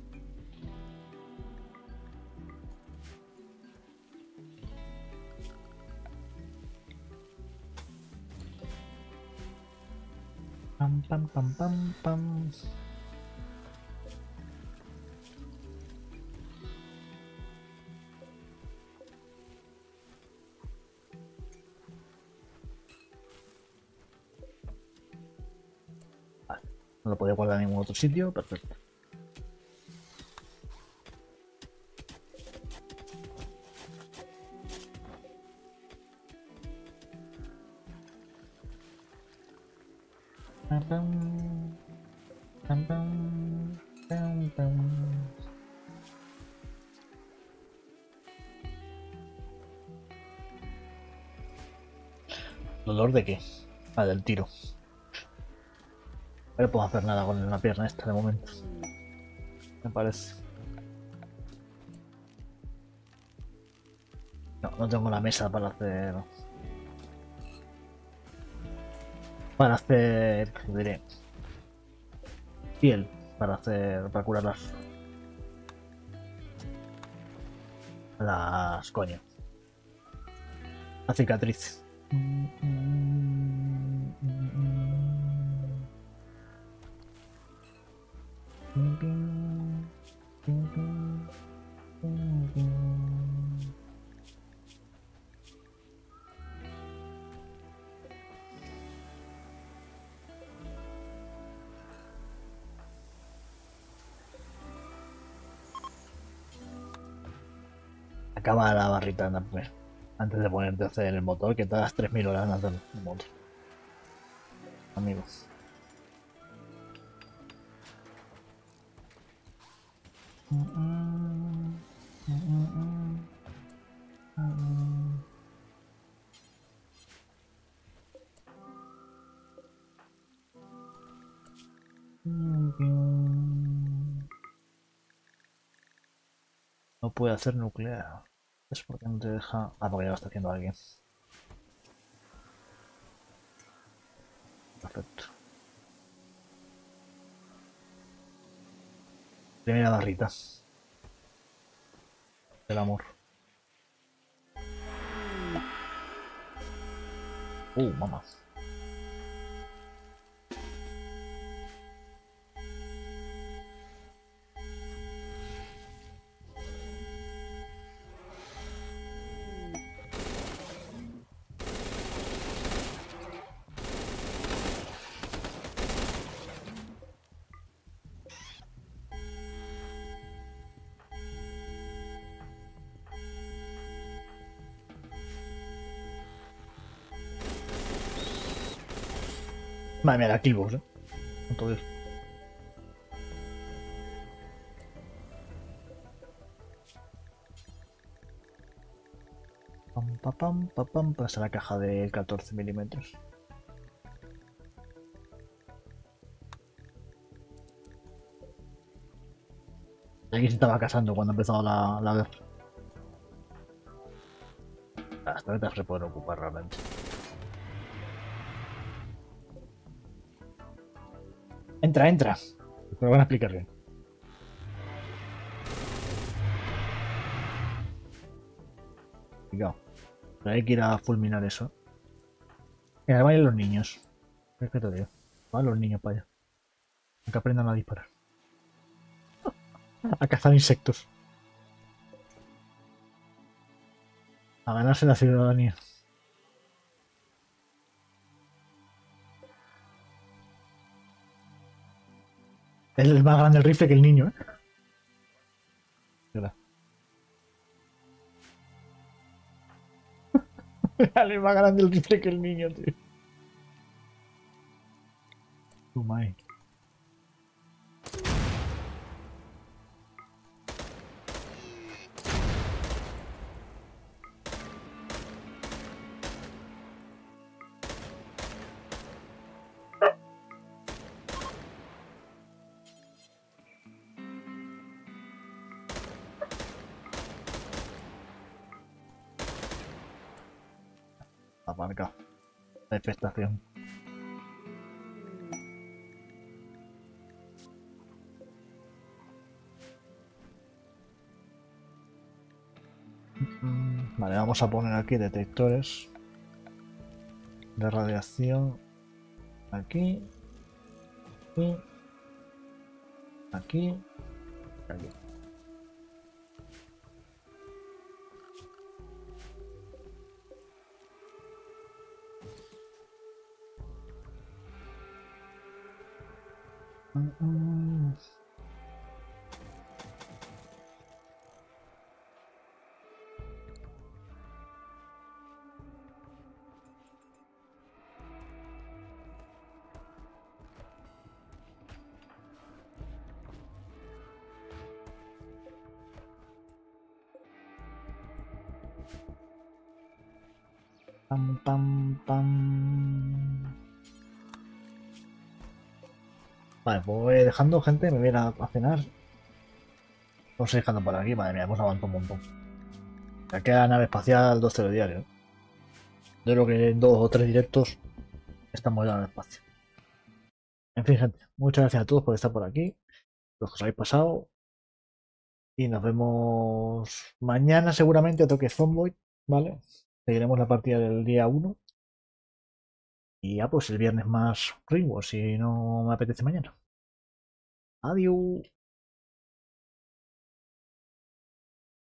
Pam, pam, pam, pam, pam. Vale, no lo podía guardar en ningún otro sitio, perfecto. Pam, pam, pam, pam, pam, pam. ¿Dolor de qué? Ah, del tiro. No puedo hacer nada con la pierna esta de momento. Me parece. No, no tengo la mesa para hacer. Para hacer. ¿Qué diré? Piel. Para hacer. Para curar las. Coño. La cicatriz. Acaba la barrita de pues, antes de ponerte a hacer el motor, que te das 3000 horas en hacer el motor. Amigos. No puede hacer nuclear. Es porque no te deja. Ah, porque ya lo está haciendo alguien. Perfecto. Primera barrita del amor. Mamá. Madre mía, de activos, Entonces. Pam, pam, pam, pam, pam, pasa la caja de 14 milímetros. Aquí se estaba casando cuando empezó la guerra. Hasta ahorita se pueden ocupar realmente. Entra, entra. Te lo van a explicar bien. Cuidado. Pero hay que ir a fulminar eso. Mira, vayan los niños. Es que te digo. Van los niños para allá. Que aprendan a disparar. A cazar insectos. A ganarse la ciudadanía. Es más grande el rifle que el niño, Mira. Es más grande el rifle que el niño, tío. My. Aparca. La infestación. Vale, vamos a poner aquí detectores de radiación. Aquí. Y aquí. Y aquí. Pam, pam, pam. Vale, pues voy dejando gente, me voy a ir a cenar. Vamos a ir dejando por aquí, madre mía, hemos avanzado un montón. Ya queda la nave espacial 12 de diario. Yo creo que en 2 o 3 directos estamos ya en el espacio. En fin, gente, muchas gracias a todos por estar por aquí, los que os habéis pasado. Y nos vemos mañana seguramente a toque Zomboid, ¿vale? Seguiremos la partida del día 1. Y ya pues el viernes más Ringo, si no me apetece mañana. Adiós.